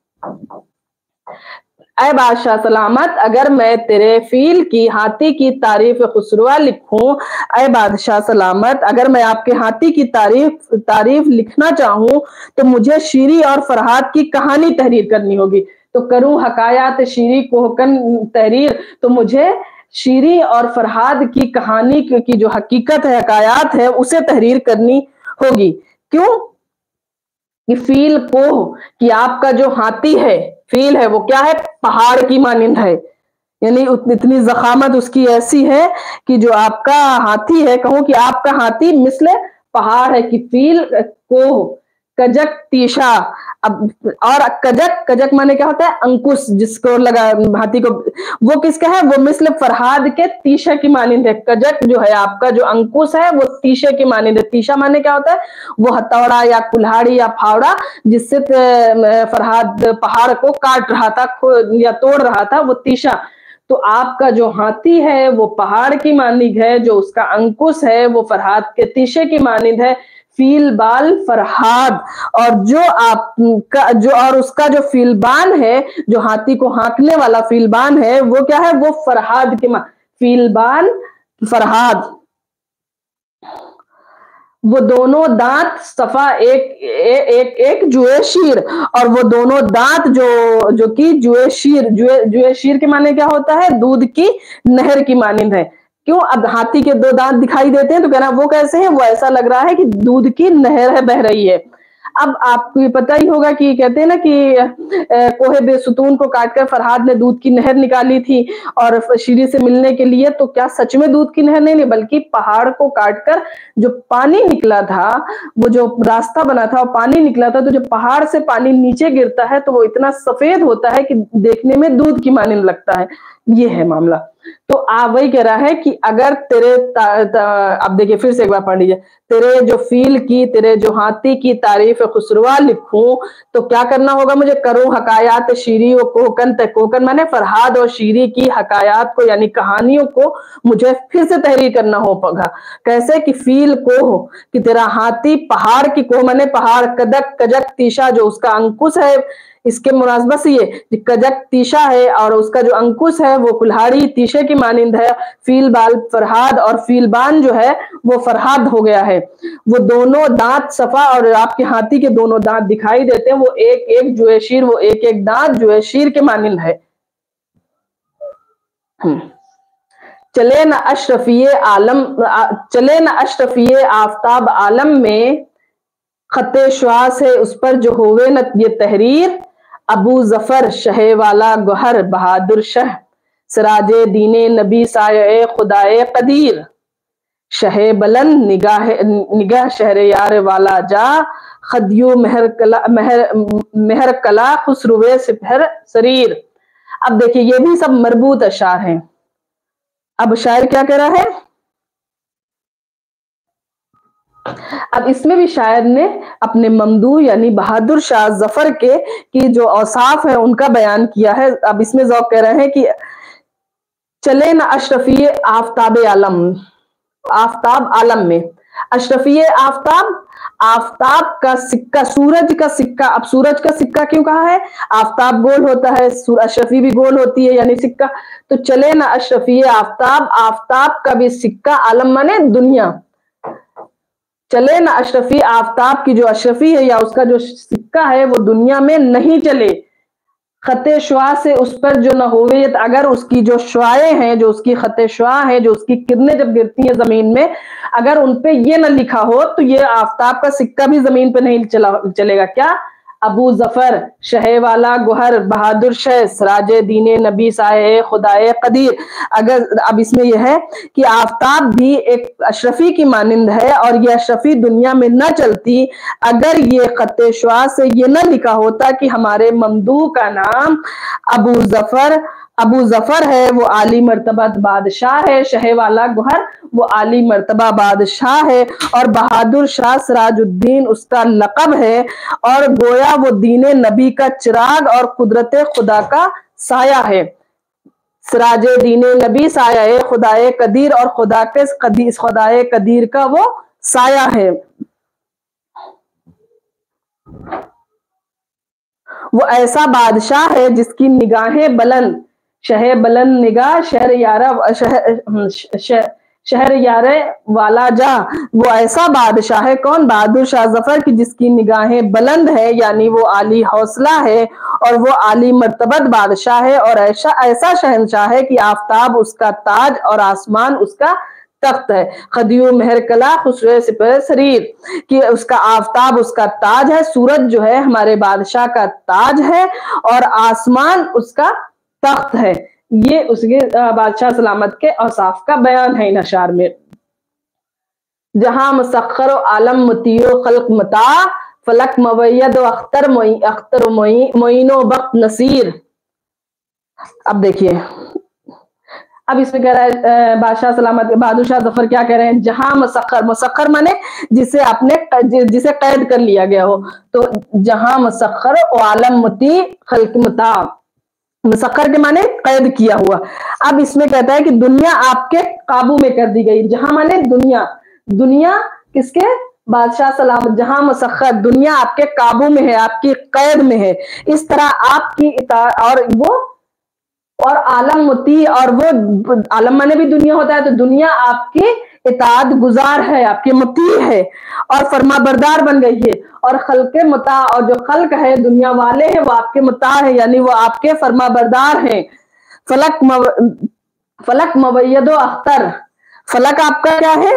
اے بادشاہ سلامت اگر میں تیرے فیل کی، ہاتھی کی تعریف خسروا لکھوں، اے بادشاہ سلامت اگر میں آپ کے ہاتھی کی تعریف لکھنا چاہوں تو مجھے شیریں اور فرہاد کی کہانی تحریر کرنی ہوگی، تو کروں حکایات شیریں کوہکن تحریر، تو مجھے شیریں اور فرہاد کی کہانی کی جو حقیقت ہے، حکایات ہے، اسے تحریر کرنی ہوگی۔ کیوں؟ کہ فیل کو کہ آپ کا جو ہاتھی ہے، فیل ہے وہ کیا ہے؟ پہاڑ کی مانند ہے، یعنی اتنی ضخامت اس کی ایسی ہے کہ جو آپ کا ہاتھی ہے، کہوں کہ آپ کا ہاتھی مثل پہاڑ ہے، کہ فیل کو کجک تیشا. اب اور کجک مانے کیا ہوتا ہے؟ انکش، جس کو لگا ہاتھی کو، وہ کس کا ہے؟ وہ مثل فرہاد کے تیشا کی مانند ہے. کجک جو ہے آپ کا جو انکش ہے وہ تیشے کی مانند ہے. تیشا مانے کیا ہوتا ہے؟ وہ ہتھوڑا یا کلہاڑی یا پھاوڑا جس سے فرہاد پہاڑ کو کاٹ رہا تھا یا توڑ رہا تھا، وہ تیشا. تو آپ کا جو ہاتھی ہے وہ پہاڑ کی مانند ہے، جو اس کا انکش ہے وہ فرہاد کے تیشے کی مانند ہے. فیل بال فرہاد. اور جو آپ کا اور اس کا جو فیلبان ہے، جو ہاتھی کو ہانکنے والا فیلبان ہے، وہ کیا ہے؟ وہ فرہاد کے فیلبان فرہاد. وہ دونوں دانت صفا ایک جوئے شیر. اور وہ دونوں دانت جو کہ جوئے شیر کے معنی کیا ہوتا ہے؟ دودھ کی نہر کی مانند ہے. کیوں؟ اب ہاتھی کے دو دانت دکھائی دیتے ہیں تو کہنا وہ کیسے ہیں؟ وہ ایسا لگ رہا ہے کہ دودھ کی نہر ہے، بہ رہی ہے. اب آپ کو یہ پتہ ہی ہوگا کہ کہتے ہیں نا کہ کوہ بے ستون کو کاٹ کر فرہاد نے دودھ کی نہر نکالی تھی اور شیری سے ملنے کے لیے. تو کیا سچ میں دودھ کی نہر نہیں بلکہ پہاڑ کو کاٹ کر جو پانی نکلا تھا، وہ جو راستہ بنا تھا اور پانی نکلا تھا، تو جو پہاڑ سے پانی نیچے گرتا ہے تو وہ اتنا سفید ہوتا ہے کہ دیکھنے میں دودھ کی مانند لگتا ہے. یہ ہے معاملہ. تو آپ وہی کہہ رہا ہے کہ اگر تیرے اب دیکھیے پھر سے ایک بار پڑھ لیجیے. تیرے جو فیل کی، تیرے جو ہاتھی کی تعریف خسروا لکھوں تو کیا کرنا ہوگا مجھے؟ کروں حکایات شیری و کوکن کوکن مانے فرہاد اور شیری کی حکایات کو یعنی کہانیوں کو مجھے پھر سے تحریر کرنا ہوگا. کیسے؟ کہ فیل کو کہ تیرا ہاتھی پہاڑ کی کوہ مانے پہاڑ، کجک تیشا جو اس کا انکش ہے، اس کے مناسبت سے یہ کجک تیشا ہے اور اس کا جو انکش ہے وہ کلہاڑی تیشے کی مانند ہے. فیل بال فرہاد اور فیلبان جو ہے وہ فرہاد ہو گیا ہے. وہ دونوں دانت صفا اور آپ کے ہاتھی کے دونوں دانت دکھائی دیتے ہیں، وہ ایک جوئے شیر، وہ ایک دانت جوئے شیر کے مانند ہے. چلے نہ اشرفی آفتاب عالم میں، خط شعاع سے اس پر جو ہوئے نہ یہ تحریر. ابو ظفر شہ والا گوہر بہادر شہ، سراج دین نبی سایہ خدائے قدیر. شہ بلند نگاہ شہر یار والا جا، خدیو مہر کلا خسروے سپہر سریر. اب دیکھیے یہ بھی سب مربوط اشعار ہیں. اب شاعر کیا کہہ رہا ہے؟ اب اس میں بھی شاعر نے اپنے ممدوح یعنی بہادر شاہ ظفر کے کی جو اوصاف ہیں ان کا بیان کیا ہے. اب اس میں ذوق کہہ رہے ہیں کہ چلے نہ اشرفی آفتاب عالم میں. اشرفی آفتاب کا سکہ، سورج کا سکہ. اب سورج کا سکہ کیوں کہا ہے؟ آفتاب گول ہوتا ہے، اشرفی بھی گول ہوتی ہے یعنی سکہ. تو چلے نہ اشرفی آفتاب کا بھی سکہ، عالم مانے دنیا. چلے نہ اشرفی آفتاب کی جو اشرفی ہے یا اس کا جو سکہ ہے وہ دنیا میں نہیں چلے. خط شعاع سے اس پر جو نہ ہوئے، اگر اس کی جو شعائیں ہیں، جو اس کی خط شعاع ہے، جو اس کی کرنیں جب گرتی ہیں زمین میں، اگر ان پہ یہ نہ لکھا ہو تو یہ آفتاب کا سکہ بھی زمین پہ نہیں چلے گا. کیا؟ ابو ظفر شہ والا گوہر بہادر شہ، سراج دین نبی سایہ خدائے قدیر. اگر اب اس میں یہ ہے کہ آفتاب بھی ایک اشرفی کی مانند ہے اور یہ اشرفی دنیا میں نہ چلتی اگر یہ خط شعاع سے یہ نہ لکھا ہوتا کہ ہمارے ممدوح کا نام ابو ظفر ہے، وہ عالی مرتبہ بادشاہ ہے. شہ والا گوہر وہ عالی مرتبہ بادشاہ ہے اور بہادر شاہ سراج الدین اس کا لقب ہے. اور گویا وہ دین نبی کا چراغ اور قدرت خدا کا سایہ ہے. سراج دین نبی سایہ خدائے قدیر، اور خدائے قدیر کا وہ سایہ ہے. وہ ایسا بادشاہ ہے جس کی نگاہیں بلند، شہ بلند نگاہ شہر یار والا جا. وہ ایسا بادشاہ ہے، کون؟ بہادر شاہ ظفر کی جس کی نگاہیں بلند ہے یعنی وہ عالی حوصلہ ہے اور وہ عالی مرتبت بادشاہ ہے اور ایسا شہنشاہ ہے کہ آفتاب اس کا تاج اور آسمان اس کا تخت ہے، خدیو مہر کلا خسرو سپہ سریر، کہ اس کا آفتاب اس کا تاج ہے، سورج جو ہے ہمارے بادشاہ کا تاج ہے، اور آسمان اس کا تخت ہے۔ یہ اس کے بادشاہ سلامت کے اوصاف کا بیان ہے ان اشعار میں۔ جہاں مسخر و عالم مطیع و خلق متاع، فلک موید و اختر و معین و بخت نصیر۔ اب دیکھیے، اب اس میں کہہ رہا ہے بادشاہ سلامت بادشاہ ظفر کیا کہہ رہے ہیں، جہاں مسخر، مسخر مانے جسے قید کر لیا گیا ہو، تو جہاں مسخر و عالم مطیع خلق متاع، مسخر کے معنی قید کیا ہوا۔ اب اس میں کہتا ہے کہ دنیا آپ کے قابو میں کر دی گئی، جہاں مانے دنیا، دنیا کس کے؟ بادشاہ سلامت، جہاں مسخر، دنیا آپ کے قابو میں ہے، آپ کی قید میں ہے، اس طرح آپ کی اطاعت اور عالم مطیع، اور وہ عالم مانے بھی دنیا ہوتا ہے، تو دنیا آپ کی اطاعت گزار ہے، آپ کی مطیع ہے اور فرما بردار بن گئی ہے، اور خلق مطاع، اور جو خلق ہے دنیا والے ہیں وہ آپ کے مطاع ہے، یعنی وہ آپ کے فرما بردار ہیں۔ فلک موید و اختر، فلک آپ کا کیا ہے؟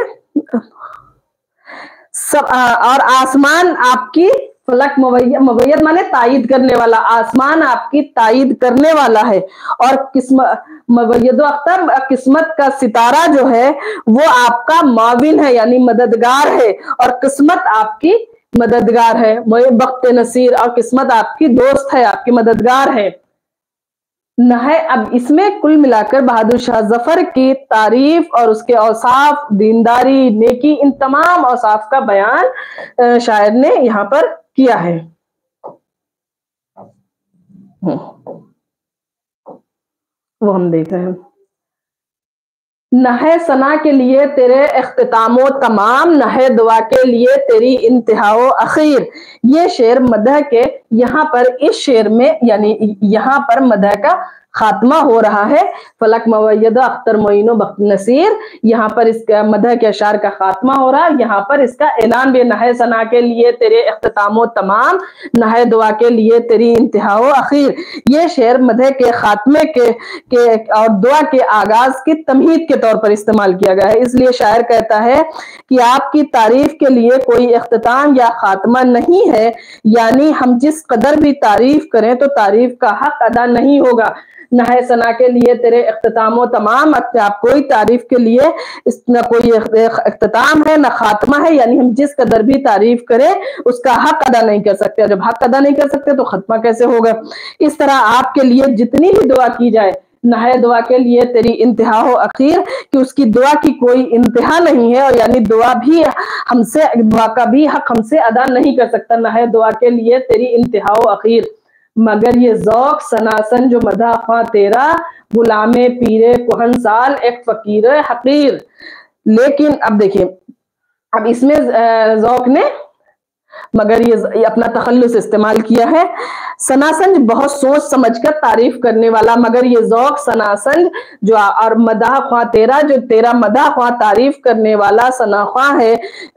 اور آسمان آپ کی، فلک موید مانے تائید کرنے والا، آسمان آپ کی تائید کرنے والا ہے، اور موید و اختر، قسمت کا ستارہ جو ہے وہ آپ کا معاون ہے، یعنی مددگار ہے، اور قسمت آپ کی مددگار ہے، بخت نصیر، اور قسمت آپ کی دوست ہے، آپ کی مددگار ہے۔ اب اس میں کل ملا کر بہادر شاہ ظفر کی تعریف اور اس کے اوصاف، دینداری، نیکی، ان تمام اوصاف کا بیان شاعر نے یہاں پر کیا ہے۔ وہ ہم دیکھ رہے ہیں، نہے ثنا کے لیے تیرے اختتام و تمام، نہے دعا کے لیے تیری انتہا و اخیر۔ یہ شعر مدح کے، یہاں پر اس شعر میں یعنی یہاں پر مدح کا خاتمہ ہو رہا ہے، فلک موید اختر معین و بخت نصیر، یہاں پر اس کا مدح کے اشعار کا خاتمہ ہو رہا ہے، یہاں پر اس کا اعلان بھی، نہے ثنا کے لیے تیرے اختتام و تمام، نہے دعا کے لیے تیری انتہا و اخیر۔ یہ شعر مدح کے خاتمے کے اور دعا کے آغاز کی تمہید کے طور پر استعمال کیا گیا ہے، اس لیے شاعر کہتا ہے کہ آپ کی تعریف کے لیے کوئی اختتام یا خاتمہ نہیں ہے، یعنی ہم جس قدر بھی تعریف کریں تو تعریف کا حق ادا نہیں ہوگا۔ نہے ثنا کے لیے تیرے اختتام و تمام، آپ کوئی تعریف کے لیے نہ کوئی اختتام ہے نہ خاتمہ ہے، یعنی ہم جس قدر بھی تعریف کریں اس کا حق ادا نہیں کر سکتے، جب حق ادا نہیں کر سکتے تو خاتمہ کیسے ہوگا۔ اس طرح آپ کے لیے جتنی بھی دعا کی جائے، نہے دعا کے لیے تیری انتہا و اخیر، کہ اس کی دعا کی کوئی انتہا نہیں ہے، اور یعنی دعا کا بھی حق ہم سے ادا نہیں کر سکتا، نہے دعا کے لیے تیری انتہا و اخیر۔ مگر یہ ذوق سناسن جو مدح خواں تیرا، غلام پیر کہن سال ایک فقیر حقیر۔ لیکن اب دیکھیں، اب اس میں ذوق نے مگر یہ اپنا تخلص استعمال کیا ہے، سناسنج بہت سوچ سمجھ کر تعریف کرنے والا، مگر یہ ذوق سناسنج جو، اور مدح خواں تیرا، جو تیرا مدح خواں تعریف کرنے والا ثنا خواں ہے،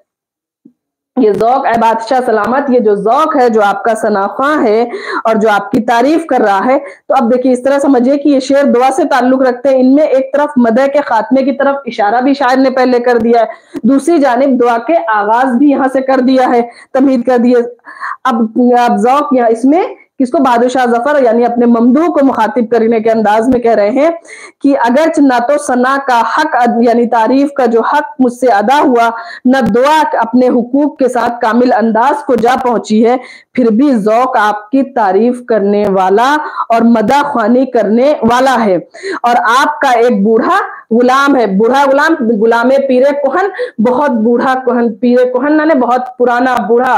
یہ ذوق اے بادشاہ سلامت، یہ جو ذوق ہے جو آپ کا ثنا خواں ہے اور جو آپ کی تعریف کر رہا ہے۔ تو اب دیکھیے اس طرح سمجھیے کہ یہ شعر دعا سے تعلق رکھتے ہیں، ان میں ایک طرف مدح کے خاتمے کی طرف اشارہ بھی شاعر نے پہلے کر دیا ہے، دوسری جانب دعا کے آغاز بھی یہاں سے کر دیا ہے، تمہید کر دی ہے۔ اب ذوق یہاں اس میں کس کو؟ بہادر شاہ ظفر، یعنی اپنے ممدوح کو مخاطب کرنے کے انداز میں کہہ رہے ہیں کہ اگرچہ نہ تو ثنا کا حق یعنی تعریف کا جو حق مجھ سے ادا ہوا، نہ دعا اپنے حقوق کے ساتھ کامل انداز کو جا پہنچی ہے، پھر بھی ذوق آپ کی تعریف کرنے والا اور مدح خوانی کرنے والا ہے، اور آپ کا ایک بوڑھا غلام ہے، بوڑھا غلام، غلام پیر کہن، بہت بوڑھا کہن، پیر کہن نے بہت پرانا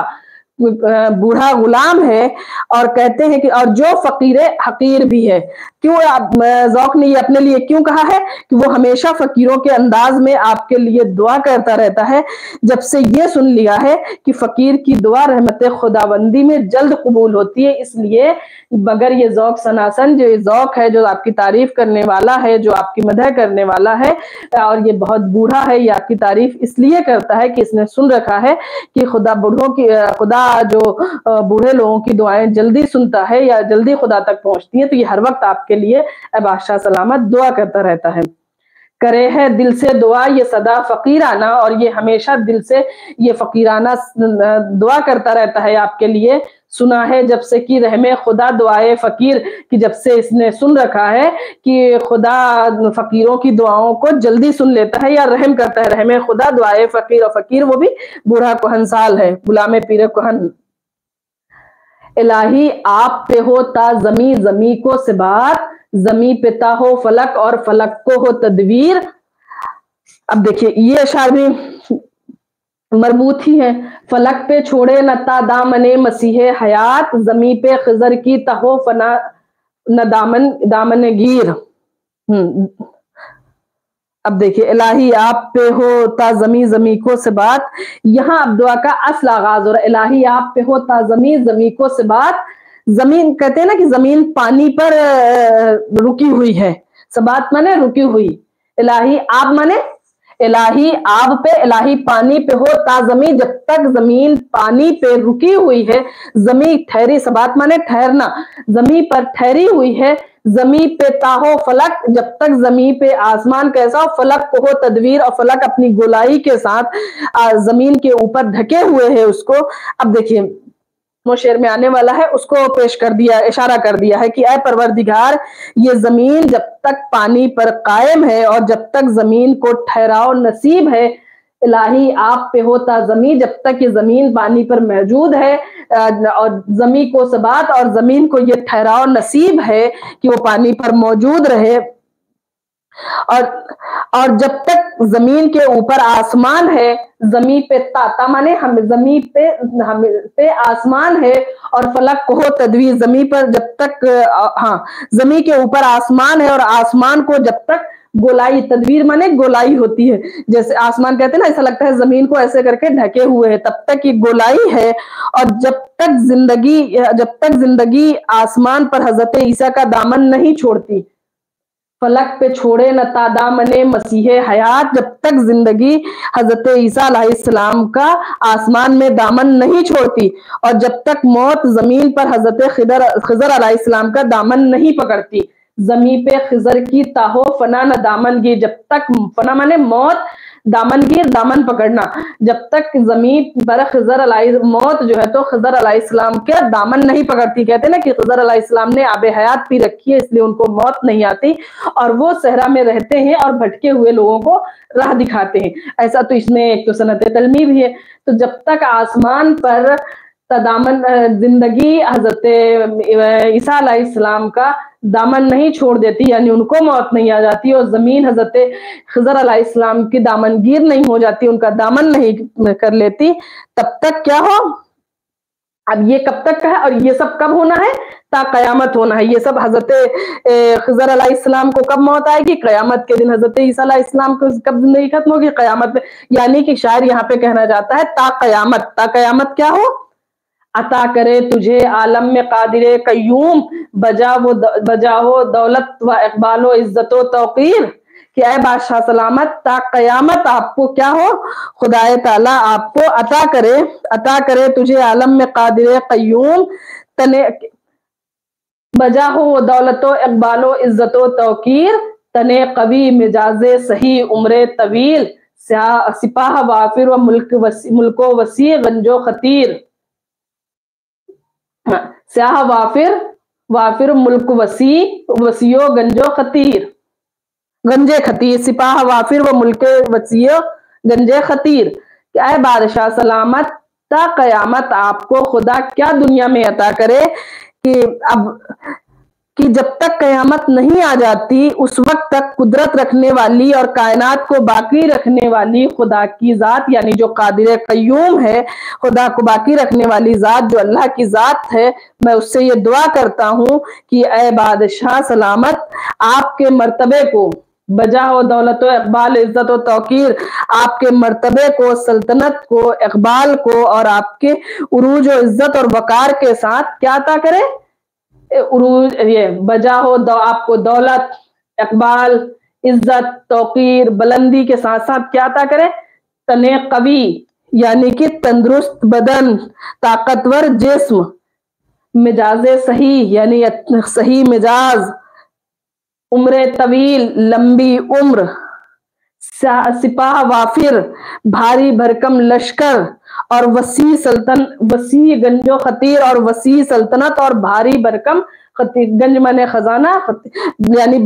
بوڑھا غلام ہے، اور کہتے ہیں کہ اور جو فقیر حقیر بھی ہے۔ کیوں ذوق نے یہ اپنے لیے کیوں کہا ہے؟ کہ وہ ہمیشہ فقیروں کے انداز میں آپ کے لیے دعا کرتا رہتا ہے، جب سے یہ سن لیا ہے کہ فقیر کی دعا رحمت خداوندی میں جلد قبول ہوتی ہے، اس لیے مگر یہ ذوق سناسن، جو یہ ذوق ہے جو آپ کی تعریف کرنے والا ہے، جو آپ کی مدح کرنے والا ہے، اور یہ بہت بوڑھا ہے، یہ آپ کی تعریف اس لیے کرتا ہے کہ اس نے سن رکھا ہے کہ خدا جو بوڑھے لوگوں کی دعائیں جلدی سنتا ہے یا جلدی خدا تک پہنچتی ہیں، تو یہ ہر وقت آپ کے لیے اے بادشاہ سلامت دعا کرتا رہتا ہے۔ کرے ہے دل سے دعا یہ صدا فقیرانہ، اور یہ ہمیشہ دل سے یہ فقیرانہ دعا کرتا رہتا ہے آپ کے لیے. سنا ہے جب سے کہ رحم خدا دعائے فقیر، کہ جب سے اس نے سن رکھا ہے کہ خدا فقیروں کی دعاؤں کو جلدی سن لیتا ہے یا رحم کرتا ہے. رحم خدا دعائے فقیر، اور فقیر وہ بھی بوڑھا کہن سال ہے، غلام پیر کہن. الہی آپ پہ ہو تا زمیں، زمیں کو ثبات، زمیں پہ تا ہو فلک اور فلک کو ہو تدویر. اب دیکھیے یہ اشعار بھی مربوط ہی ہے. فلک پہ چھوڑے نہ تا دامن مسیح حیات، زمیں پہ خضر کی تہو فنا نہ دامن گیر. اب دیکھیے الہی آپ پہ ہو تا زمیں، زمیں کو ثبات. یہاں اب دعا کا اصل آغاز ہو رہا ہے. الہی آپ پہ ہو تا زمیں، زمیں کو ثبات. زمین کہتے ہیں نا کہ زمین پانی پر رکی ہوئی ہے، ثبات مانے رکی ہوئی. الہی آپ مانے الہی آب پہ، الہی پانی پہ ہو تا زمین، جب تک زمین پانی پہ رکی ہوئی ہے. زمین ٹھہری، ثبات مانے ٹھہرنا، زمین پر ٹھہری ہوئی ہے. زمین پہ تاہو فلک، جب تک زمین پہ آسمان کیسا ہو. فلک کو ہو تدویر، اور فلک اپنی گولائی کے ساتھ زمین کے اوپر ڈھکے ہوئے ہے اس کو. اب دیکھیے وہ شعر میں آنے والا ہے، اس کو پیش کر دیا، اشارہ کر دیا ہے کہ اے پروردگار یہ زمین جب تک پانی پر قائم ہے اور جب تک زمین کو ٹھہراؤ نصیب ہے. الہی آپ پہ ہوتا زمین، جب تک یہ زمین پانی پر موجود ہے اور زمین کو ثبات، اور زمین کو یہ ٹھہراؤ نصیب ہے کہ وہ پانی پر موجود رہے. اور جب تک زمین کے اوپر آسمان ہے. زمین پہ تا مانے زمین پہ آسمان ہے، اور فلک کو ہو تدویر. زمین پر جب تک زمین کے اوپر آسمان ہے اور آسمان کو جب تک گولائی، تدویر مانے گولائی ہوتی ہے. جیسے آسمان کہتے ہیں نا، ایسا لگتا ہے زمین کو ایسے کر کے ڈھکے ہوئے ہے، تب تک یہ گولائی ہے. اور جب تک زندگی آسمان پر حضرت عیسیٰ کا دامن نہیں چھوڑتی. فلک پہ چھوڑے نہ تا دامن مسیح حیات، جب تک زندگی حضرت عیسیٰ علیہ السلام کا آسمان میں دامن نہیں چھوڑتی. اور جب تک موت زمین پر حضرت خضر علیہ السلام کا دامن نہیں پکڑتی. زمین پہ خضر کی تاہو فنا نہ دامن گیر، جب تک فنا مانے موت، دامن گیر دامن پکڑنا. جب تک زمین پر موت جو ہے تو خضر علیہ السلام کے دامن نہیں پکڑتی. کہتے ہیں نا کہ خضر علیہ السلام نے آب حیات پی رکھی ہے، اس لیے ان کو موت نہیں آتی، اور وہ صحرا میں رہتے ہیں اور بھٹکے ہوئے لوگوں کو راہ دکھاتے ہیں. ایسا تو اس میں ایک تو سنت تلمی بھی ہے. تو جب تک آسمان پر دامن زندگی حضرت عیسیٰ علیہ السلام کا دامن نہیں چھوڑ دیتی، یعنی ان کو موت نہیں آ جاتی، اور زمین حضرت خضر علیہ السلام کی دامن گیر نہیں ہو جاتی، ان کا دامن نہیں کر لیتی، تب تک کیا ہو. اب یہ کب تک کا ہے اور یہ سب کب ہونا ہے؟ تا قیامت ہونا ہے. یہ سب حضرت خضر علیہ السلام کو کب موت آئے گی؟ قیامت کے دن. حضرت عیسیٰ علیہ السلام کو کب زندگی ختم ہوگی؟ قیامت میں. یعنی کہ شاعر یہاں پہ کہنا چاہتا ہے تا قیامت. تا قیامت کیا ہو؟ عطا کرے تجھے عالم میں قادر قیوم، بجا ہو دولت و اقبال و عزت و توقیر. کہ اے بادشاہ سلامت تا قیامت آپ کو کیا ہو؟ خدائے تعالیٰ آپ کو عطا کرے تجھے عالم میں قادر قیوم، بجا ہو دولت و اقبال و عزت و توقیر. تنے قوی مجاز صحیح عمر طویل، سپاہ وافر و ملک و وسیع گنج و خطیر. سیاہ وافر ملک وسیع و گنج و خطیر. گنج خطیر، سپاہ وافر و ملک وسیع گنج خطیر. کہ اے بادشاہ سلامت تا قیامت آپ کو خدا کیا دنیا میں عطا کرے کہ جب تک قیامت نہیں آ جاتی اس وقت تک قدرت رکھنے والی اور کائنات کو باقی رکھنے والی خدا کی ذات، یعنی جو قادر قیوم ہے، خدا کو باقی رکھنے والی ذات جو اللہ کی ذات ہے، میں اس سے یہ دعا کرتا ہوں کہ اے بادشاہ سلامت آپ کے مرتبے کو بجا ہو دولت و اقبال عزت و توقیر، آپ کے مرتبے کو، سلطنت کو، اقبال کو اور آپ کے عروج و عزت اور وقار کے ساتھ کیا عطا کرے؟ عروج، یہ بجا ہو آپ کو دولت، اقبال، عزت، توقیر، بلندی کے ساتھ ساتھ کیا عطا کرے؟ تنے قوی، یعنی کہ تندرست بدن، طاقتور جسم، مجاز صحیح یعنی صحیح مزاج، عمر طویل لمبی عمر، सिपाह वाफिर, भारी भरकम लश्कर और वसी गंजो खतीर और वसी सल्तनत और भारी भरकम खतीर। गंज माने खजाना, यानी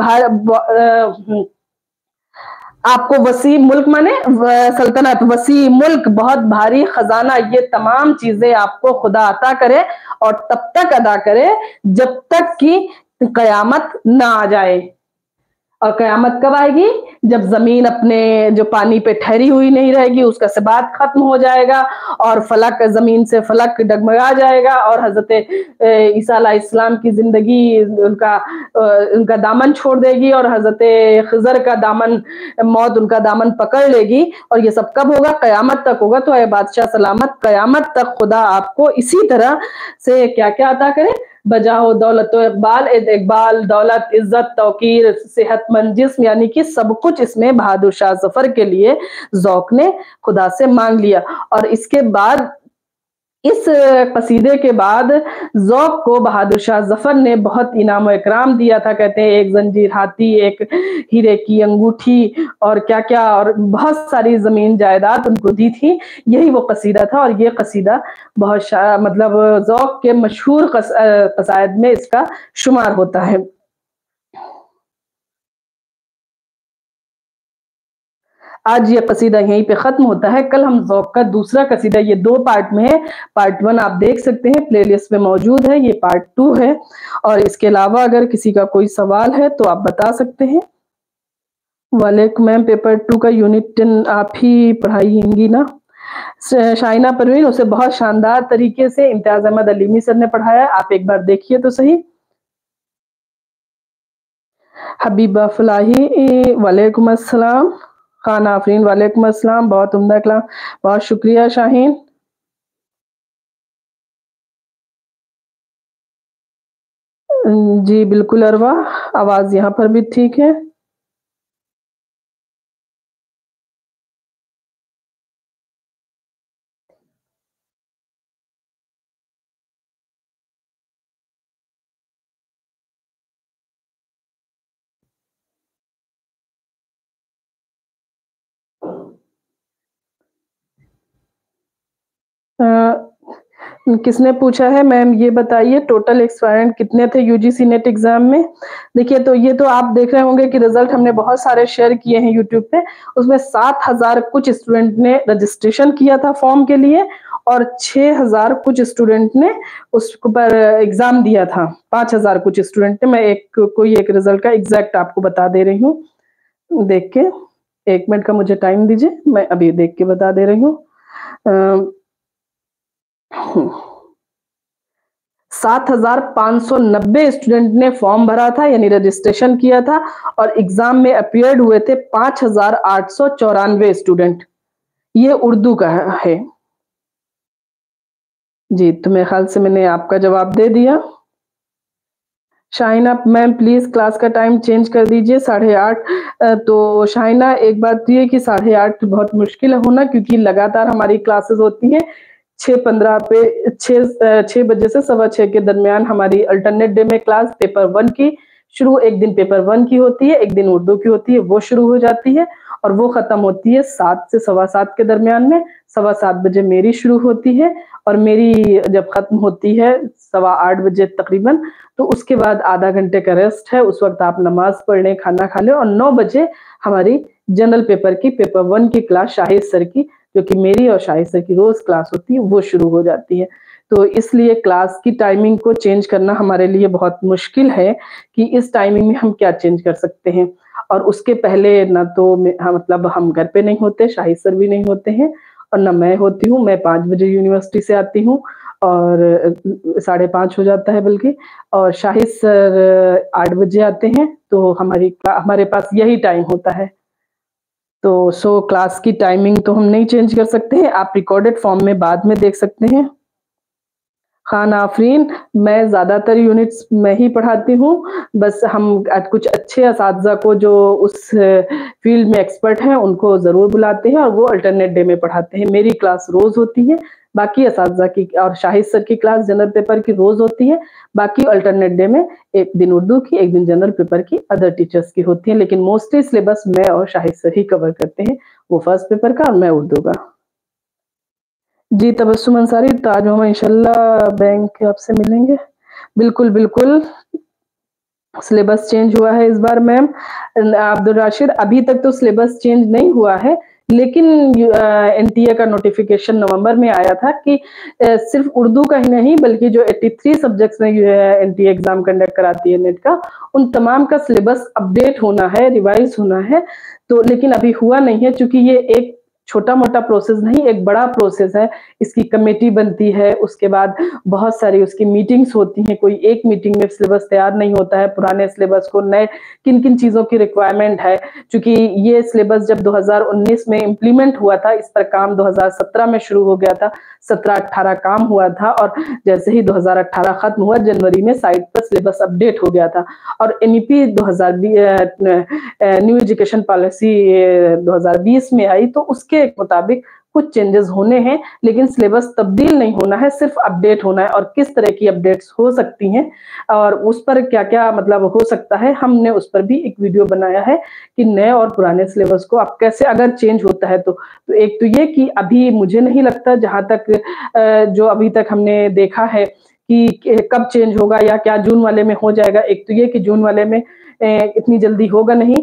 आपको वसी मुल्क माने सल्तनत, वसी मुल्क, बहुत भारी खजाना, ये तमाम चीजें आपको खुदा अता करे और तब तक अदा करे जब तक कि कयामत ना आ जाए। और कयामत कब आएगी? जब जमीन अपने जो पानी पे ठहरी हुई नहीं रहेगी, उसका सबात खत्म हो जाएगा और फलक, जमीन से फलक डगमगा जाएगा और हजरत ईसा अलैहिस्सलाम की जिंदगी उनका दामन छोड़ देगी और हजरत खिजर का दामन, मौत उनका दामन पकड़ लेगी। और ये सब कब होगा? कयामत तक होगा। तो ऐ बादशाह सलामत, कयामत तक खुदा आपको इसी तरह से क्या क्या अता करे? बजाओ दौलत इकबाल, दौलत, इज्जत, तौकीर, सेहतमंद जिस्म, यानी कि सब कुछ इसमें बहादुर शाह जफर के लिए ज़ौक ने खुदा से मांग लिया। और इसके बाद, इस कसीदे के बाद ज़ौक को बहादुर शाह जफर ने बहुत इनाम इकराम दिया था। कहते हैं एक जंजीर हाथी, एक हीरे की अंगूठी और क्या क्या, और बहुत सारी जमीन जायदाद उनको दी थी। यही वो कसीदा था और ये कसीदा बहुत मतलब ज़ौक के मशहूर कसायद में इसका शुमार होता है। आज ये कसीदा यहीं पे खत्म होता है। कल हम ज़ौक का दूसरा कसीदा, ये 2 पार्ट में है। पार्ट 1 आप देख सकते हैं, प्लेलिस्ट में मौजूद है। ये पार्ट 2 है। और इसके अलावा अगर किसी का कोई सवाल है तो आप बता सकते हैं। वालेकुम मैम, पेपर 2 का यूनिट 10 आप ही पढ़ाएंगी ना? शाइना परवीन, उसे बहुत शानदार तरीके से इम्तियाज अहमद अलीमी सर ने पढ़ाया। आप एक बार देखिए तो सही। हबीबा फलाही, वालेकुम अस्सलाम। खान आफरीन, वालेकुम अस्सलाम। बहुत उम्दा कलाम, बहुत शुक्रिया शाहीन। जी बिल्कुल अरवा, आवाज यहाँ पर भी ठीक है। किसने पूछा है मैम, ये बताइए टोटल एक्सपायरेंट कितने थे यूजीसी नेट एग्जाम में? देखिए, तो ये तो आप देख रहे होंगे कि रिजल्ट हमने बहुत सारे शेयर किए हैं यूट्यूब पे। उसमें 7,000 कुछ स्टूडेंट ने रजिस्ट्रेशन किया था फॉर्म के लिए और 6,000 कुछ स्टूडेंट ने उस पर एग्जाम दिया था। 5,000 कुछ स्टूडेंट ने। मैं कोई एक रिजल्ट का एग्जैक्ट आपको बता दे रही हूँ, देख के। 1 मिनट का मुझे टाइम दीजिए, मैं अभी देख के बता दे रही हूँ। 7,590 स्टूडेंट ने फॉर्म भरा था, यानी रजिस्ट्रेशन किया था, और एग्जाम में अपीयर्ड हुए थे 5,894 स्टूडेंट। ये उर्दू का है। जी, तो मेरे ख्याल से मैंने आपका जवाब दे दिया। शाहिना मैम, प्लीज क्लास का टाइम चेंज कर दीजिए 8:30। तो शाहिना, एक बात ये कि 8:30 बहुत मुश्किल है होना, क्योंकि लगातार हमारी क्लासेस होती हैं। 6:15 पे 6 बजे से 6:15 के दरमियान हमारी अल्टरनेट डे में क्लास पेपर 1 की शुरू, एक दिन पेपर 1 की होती है, एक दिन उर्दू की होती है, वो शुरू हो जाती है और वो खत्म होती है 7 से 7:15 के दरमियान में। 7:15 बजे मेरी शुरू होती है और मेरी जब खत्म होती है 8:15 बजे तकरीबन, तो उसके बाद आधा घंटे का रेस्ट है। उस वक्त आप नमाज पढ़ लें, खाना खा लें और 9 बजे हमारी जनरल पेपर की पेपर 1 की क्लास शाहिद सर की, जो कि मेरी और शाहिद सर की रोज क्लास होती है, वो शुरू हो जाती है। तो इसलिए क्लास की टाइमिंग को चेंज करना हमारे लिए बहुत मुश्किल है कि इस टाइमिंग में हम क्या चेंज कर सकते हैं। और उसके पहले ना तो मतलब हम घर पे नहीं होते, शाहिद सर भी नहीं होते हैं और ना मैं होती हूँ। मैं 5 बजे यूनिवर्सिटी से आती हूँ और 5:30 हो जाता है बल्कि, और शाहिद सर 8 बजे आते हैं। तो हमारे पास यही टाइम होता है। तो क्लास की टाइमिंग तो हम नहीं चेंज कर सकते हैं। आप रिकॉर्डेड फॉर्म में बाद में देख सकते हैं। खान आफरीन, मैं ज़्यादातर यूनिट्स मैं ही पढ़ाती हूँ। बस हम कुछ अच्छे असातिज़ा को जो उस फ़ील्ड में एक्सपर्ट हैं, उनको ज़रूर बुलाते हैं और वो अल्टरनेट डे में पढ़ाते हैं। मेरी क्लास रोज़ होती है, बाकी असातिज़ा की और शाहिद सर की क्लास जनरल पेपर की रोज़ होती है, बाकी अल्टरनेट डे में 1 दिन उर्दू की, 1 दिन जनरल पेपर की, अदर टीचर्स की होती है, लेकिन मोस्टली सिलेबस मैं और शाहिद सर ही कवर करते हैं। वो फर्स्ट पेपर का और मैं उर्दू का। जी, तबस्सुम अंसारी, ताज मोहम्मद इंशाअल्लाह बैंक आपसे मिलेंगे। बिल्कुल, बिल्कुल, सिलेबस चेंज हुआ है इस बार मैम। अब्दुल राशिद, अभी तक तो सिलेबस चेंज नहीं हुआ है, लेकिन एनटीए का नोटिफ़िकेशन नवंबर में आया था कि सिर्फ़ उर्दू का ही नहीं बल्कि जो 83 सब्जेक्ट्स में एनटीए एग्ज़ाम कंडक्ट कराती है नेट का, उन तमाम का सिलेबस अपडेट होना है, रिवाइज़ होना है। तो लेकिन अभी हुआ नहीं है चूँकि ये एक छोटा-मोटा प्रोसेस नहीं, एक बड़ा प्रोसेस है। इसकी कमेटी बनती है, उसके बाद बहुत सारी उसकी मीटिंग्स होती हैं, कोई एक मीटिंग में सिलेबस तैयार नहीं होता है, पुराने सिलेबस को नए किन-किन चीज़ों की रिक्वायरमेंट है। चूँकि ये सिलेबस जब 2019 में इम्प्लीमेंट हुआ था, इस पर काम 2017 में शुरू हो गया था, 17-18 काम हुआ था और जैसे ही 2018 खत्म हुआ, जनवरी में साइट पर सिलेबस अपडेट हो गया था और एनईपी 2020 न्यू एजुकेशन पॉलिसी 2020 में आई, तो उसके मुताबिक कुछ चेंजेस होने हैं, लेकिन सिलेबस तब्दील नहीं होना है, सिर्फ अपडेट होना है और किस तरह की अपडेट्स हो सकती हैं और उस पर क्या-क्या मतलब हो सकता है, हमने उस पर भी एक वीडियो बनाया है कि नए और पुराने सिलेबस को आप कैसे अगर चेंज होता है तो एक तो ये कि अभी मुझे नहीं लगता जहाँ तक जो अभी तक हमने देखा है कि कब चेंज होगा या क्या जून वाले में हो जाएगा। एक तो ये कि जून वाले में इतनी जल्दी होगा नहीं,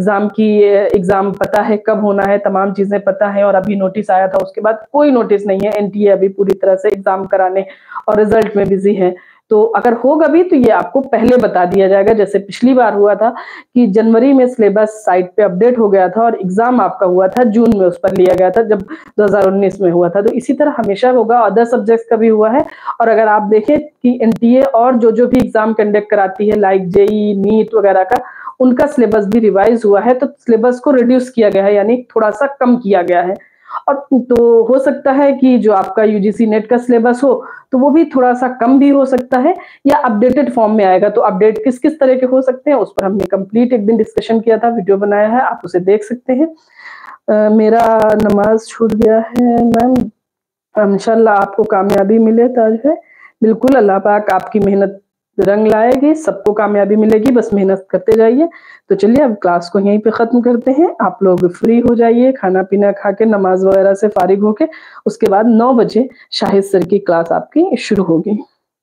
एग्ज़ाम पता है कब होना है, तमाम चीज़ें पता हैं और अभी नोटिस आया था, उसके बाद कोई नोटिस नहीं है। एनटीए अभी पूरी तरह से एग्ज़ाम कराने और रिज़ल्ट में बिज़ी है। तो अगर होगा भी तो ये आपको पहले बता दिया जाएगा, जैसे पिछली बार हुआ था कि जनवरी में सिलेबस साइट पे अपडेट हो गया था और एग्ज़ाम आपका हुआ था जून में उस पर लिया गया था, जब 2019 में हुआ था। तो इसी तरह हमेशा होगा, अदर सब्जेक्ट्स का भी हुआ है और अगर आप देखें कि एनटीए और जो भी एग्ज़ाम कंडक्ट कराती है लाइक जेईई, नीट वगैरह का, उनका सिलेबस भी रिवाइज़ हुआ है, तो सिलेबस को रिड्यूस किया गया है, यानी थोड़ा-सा कम किया गया है। और तो हो सकता है कि जो आपका यूजीसी नेट का सिलेबस हो, तो वो भी थोड़ा-सा कम भी हो सकता है या अपडेटेड फॉर्म में आएगा। तो अपडेट किस-किस तरह के हो सकते हैं, उस पर हमने कंप्लीट एक दिन डिस्कशन किया था, वीडियो बनाया है, आप उसे देख सकते हैं। मेरा नमाज़ छूट गया है मैम, इंशाअल्लाह आपको कामयाबी मिले ताज है। बिल्कुल, अल्लाह पाक आपकी मेहनत रंग लाएगी, सबको कामयाबी मिलेगी, बस मेहनत करते जाइए। तो चलिए अब क्लास को यहीं पे ख़त्म करते हैं। आप लोग फ्री हो जाइए, खाना-पीना खा के, नमाज़ वगैरह से फ़ारिग होके, उसके बाद 9 बजे शाहिद सर की क्लास आपकी शुरू होगी।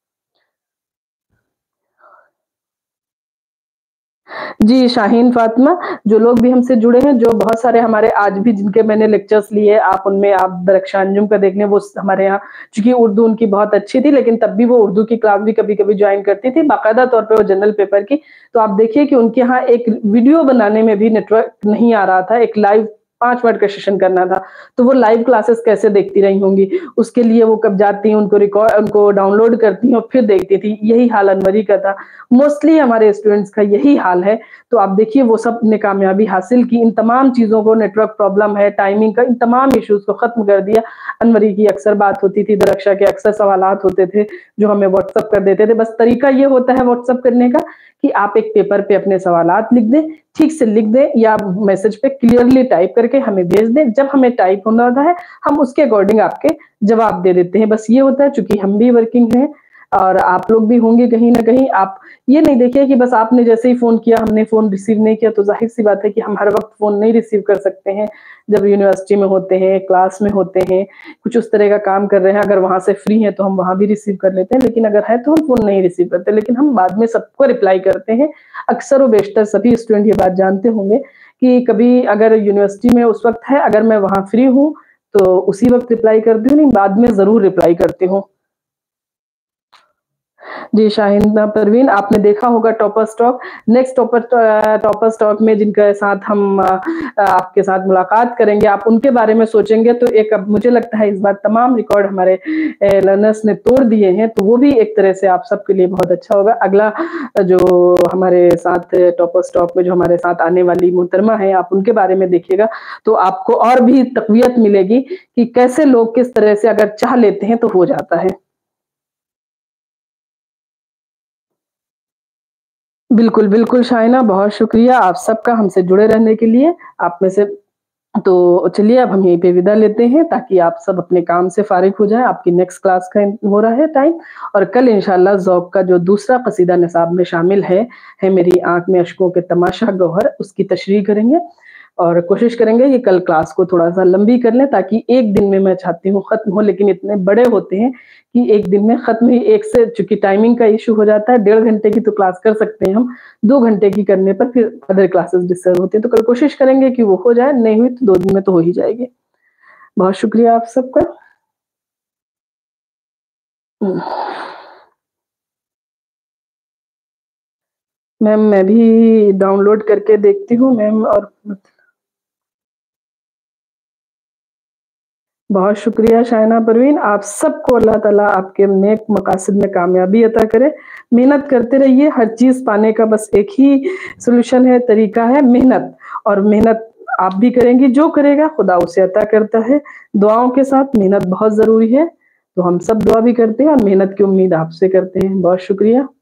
जी, शाहीन फ़ातिमा, जो लोग भी हमसे जुड़े हैं, जो बहुत सारे हमारे आज भी जिनके मैंने लेक्चर्स लिए, आप उनमें आप दरख्शां अंजुम का देख लें, वो हमारे यहाँ चूँकि उर्दू उनकी बहुत अच्छी थी, लेकिन तब भी वो उर्दू की क्लास भी कभी-कभी जॉइन करती थी, बाकायदा तौर पे वो जनरल पेपर की। तो आप देखिए कि उनके यहाँ एक वीडियो बनाने में भी नेटवर्क नहीं आ रहा था, एक लाइव 5 मिनट का सेशन करना था, तो वो लाइव क्लासेस कैसे देखती रही होंगी? उसके लिए वो कब जाती, उनको डाउनलोड करती और फिर देखती थी। यही हाल अनवरी का था। मोस्टली हमारे स्टूडेंट्स का यही हाल है। तो आप देखिए वो सब ने कामयाबी हासिल की, इन तमाम चीज़ों को, नेटवर्क प्रॉब्लम है, टाइमिंग का, इन तमाम इश्यूज़ को ख़त्म कर दिया। अनवरी की अक्सर बात होती थी, दरक्षा के अक्सर सवालात होते थे, जो हमें व्हाट्सएप कर देते थे। बस तरीका ये होता है व्हाट्सएप करने का कि आप एक पेपर पे अपने सवालात लिख दें, ठीक से लिख दें या मैसेज पे क्लियरली टाइप करके हमें भेज दें। जब हमें टाइप होना होता है, हम उसके अकॉर्डिंग आपके जवाब दे देते हैं। बस ये होता है, चूँकि हम भी वर्किंग हैं और आप लोग भी होंगे कहीं न कहीं, आप ये नहीं देखिए कि बस आपने जैसे ही फ़ोन किया, हमने फ़ोन रिसीव नहीं किया, तो ज़ाहिर-सी बात है कि हम हर वक़्त फ़ोन नहीं रिसीव कर सकते हैं। जब यूनिवर्सिटी में होते हैं, क्लास में होते हैं, कुछ उस तरह का काम कर रहे हैं, अगर वहाँ से फ्री हैं, तो हम वहाँ भी रिसीव कर लेते हैं, लेकिन अगर है, तो हम फ़ोन नहीं रिसीव करते, लेकिन हम बाद में सबको रिप्लाई करते हैं। अक्सर व बेशतर सभी स्टूडेंट ये बात जानते होंगे कि कभी अगर यूनिवर्सिटी में उस वक़्त है, अगर मैं वहाँ फ्री हूँ, तो उसी वक़्त रिप्लाई करती हूँ, नहीं बाद में ज़रूर रिप्लाई करती हूँ। जी, शाहिना परवीन, आपने देखा होगा topper stock, next topper stock में जिनके साथ हम आपके साथ मुलाकात करेंगे, आप उनके बारे में सोचेंगे तो एक अब मुझे लगता है इस बार तमाम रिकॉर्ड हमारे लर्नर्स ने तोड़ दिए हैं, तो वो भी एक तरह से आप सबके लिए बहुत अच्छा होगा। अगला जो हमारे साथ टॉपर स्टॉक में जो हमारे साथ आने वाली मोहतरमा हैं, आप उनके बारे में देखिएगा, तो आपको और भी तक़वियत मिलेगी कि कैसे लोग किस तरह से अगर चाह लेते हैं तो हो जाता है। बिल्कुल, बिल्कुल शाइना, बहुत शुक्रिया आप सबका हमसे जुड़े रहने के लिए। आप में से तो चलिए अब हम यहीं पे विदा लेते हैं ताकि आप सब अपने काम से फ़ारिग हो जाएँ, आपकी नेक्स्ट क्लास का हो रहा है टाइम और कल इंशाअल्लाह ज़ौक़ का जो दूसरा क़सीदा निसाब में शामिल है मेरी आँख में अश्कों के तमाशा गौहर, उसकी तशरीह करेंगे और कोशिश करेंगे कि कल क्लास को थोड़ा-सा लंबी कर लें ताकि एक दिन में मैं चाहती हूँ ख़त्म हो, लेकिन इतने बड़े होते हैं कि एक दिन में ख़त्म ही एक से चूँकि टाइमिंग का इश्यू हो जाता है, 1.5 घंटे की तो क्लास कर सकते हैं हम, 2 घंटे की करने पर फिर अदर क्लासेस डिस्टर्ब होती हैं, तो कल कोशिश करेंगे कि वो हो जाए, नहीं हुई तो 2 दिन में तो हो ही जाएगी। बहुत शुक्रिया आप सबका। मैम मैं भी डाउनलोड करके देखती हूँ मैम और बहुत शुक्रिया शाइना परवीन, आप सबको अल्लाह ताला आपके नेक मकासद में कामयाबी अता करे। मेहनत करते रहिए, हर चीज़ पाने का बस एक ही सॉल्यूशन है, तरीका है मेहनत और मेहनत आप भी करेंगी, जो करेगा खुदा उसे अता करता है। दुआओं के साथ मेहनत बहुत ज़रूरी है, तो हम सब दुआ भी करते हैं और मेहनत की उम्मीद आपसे करते हैं। बहुत शुक्रिया।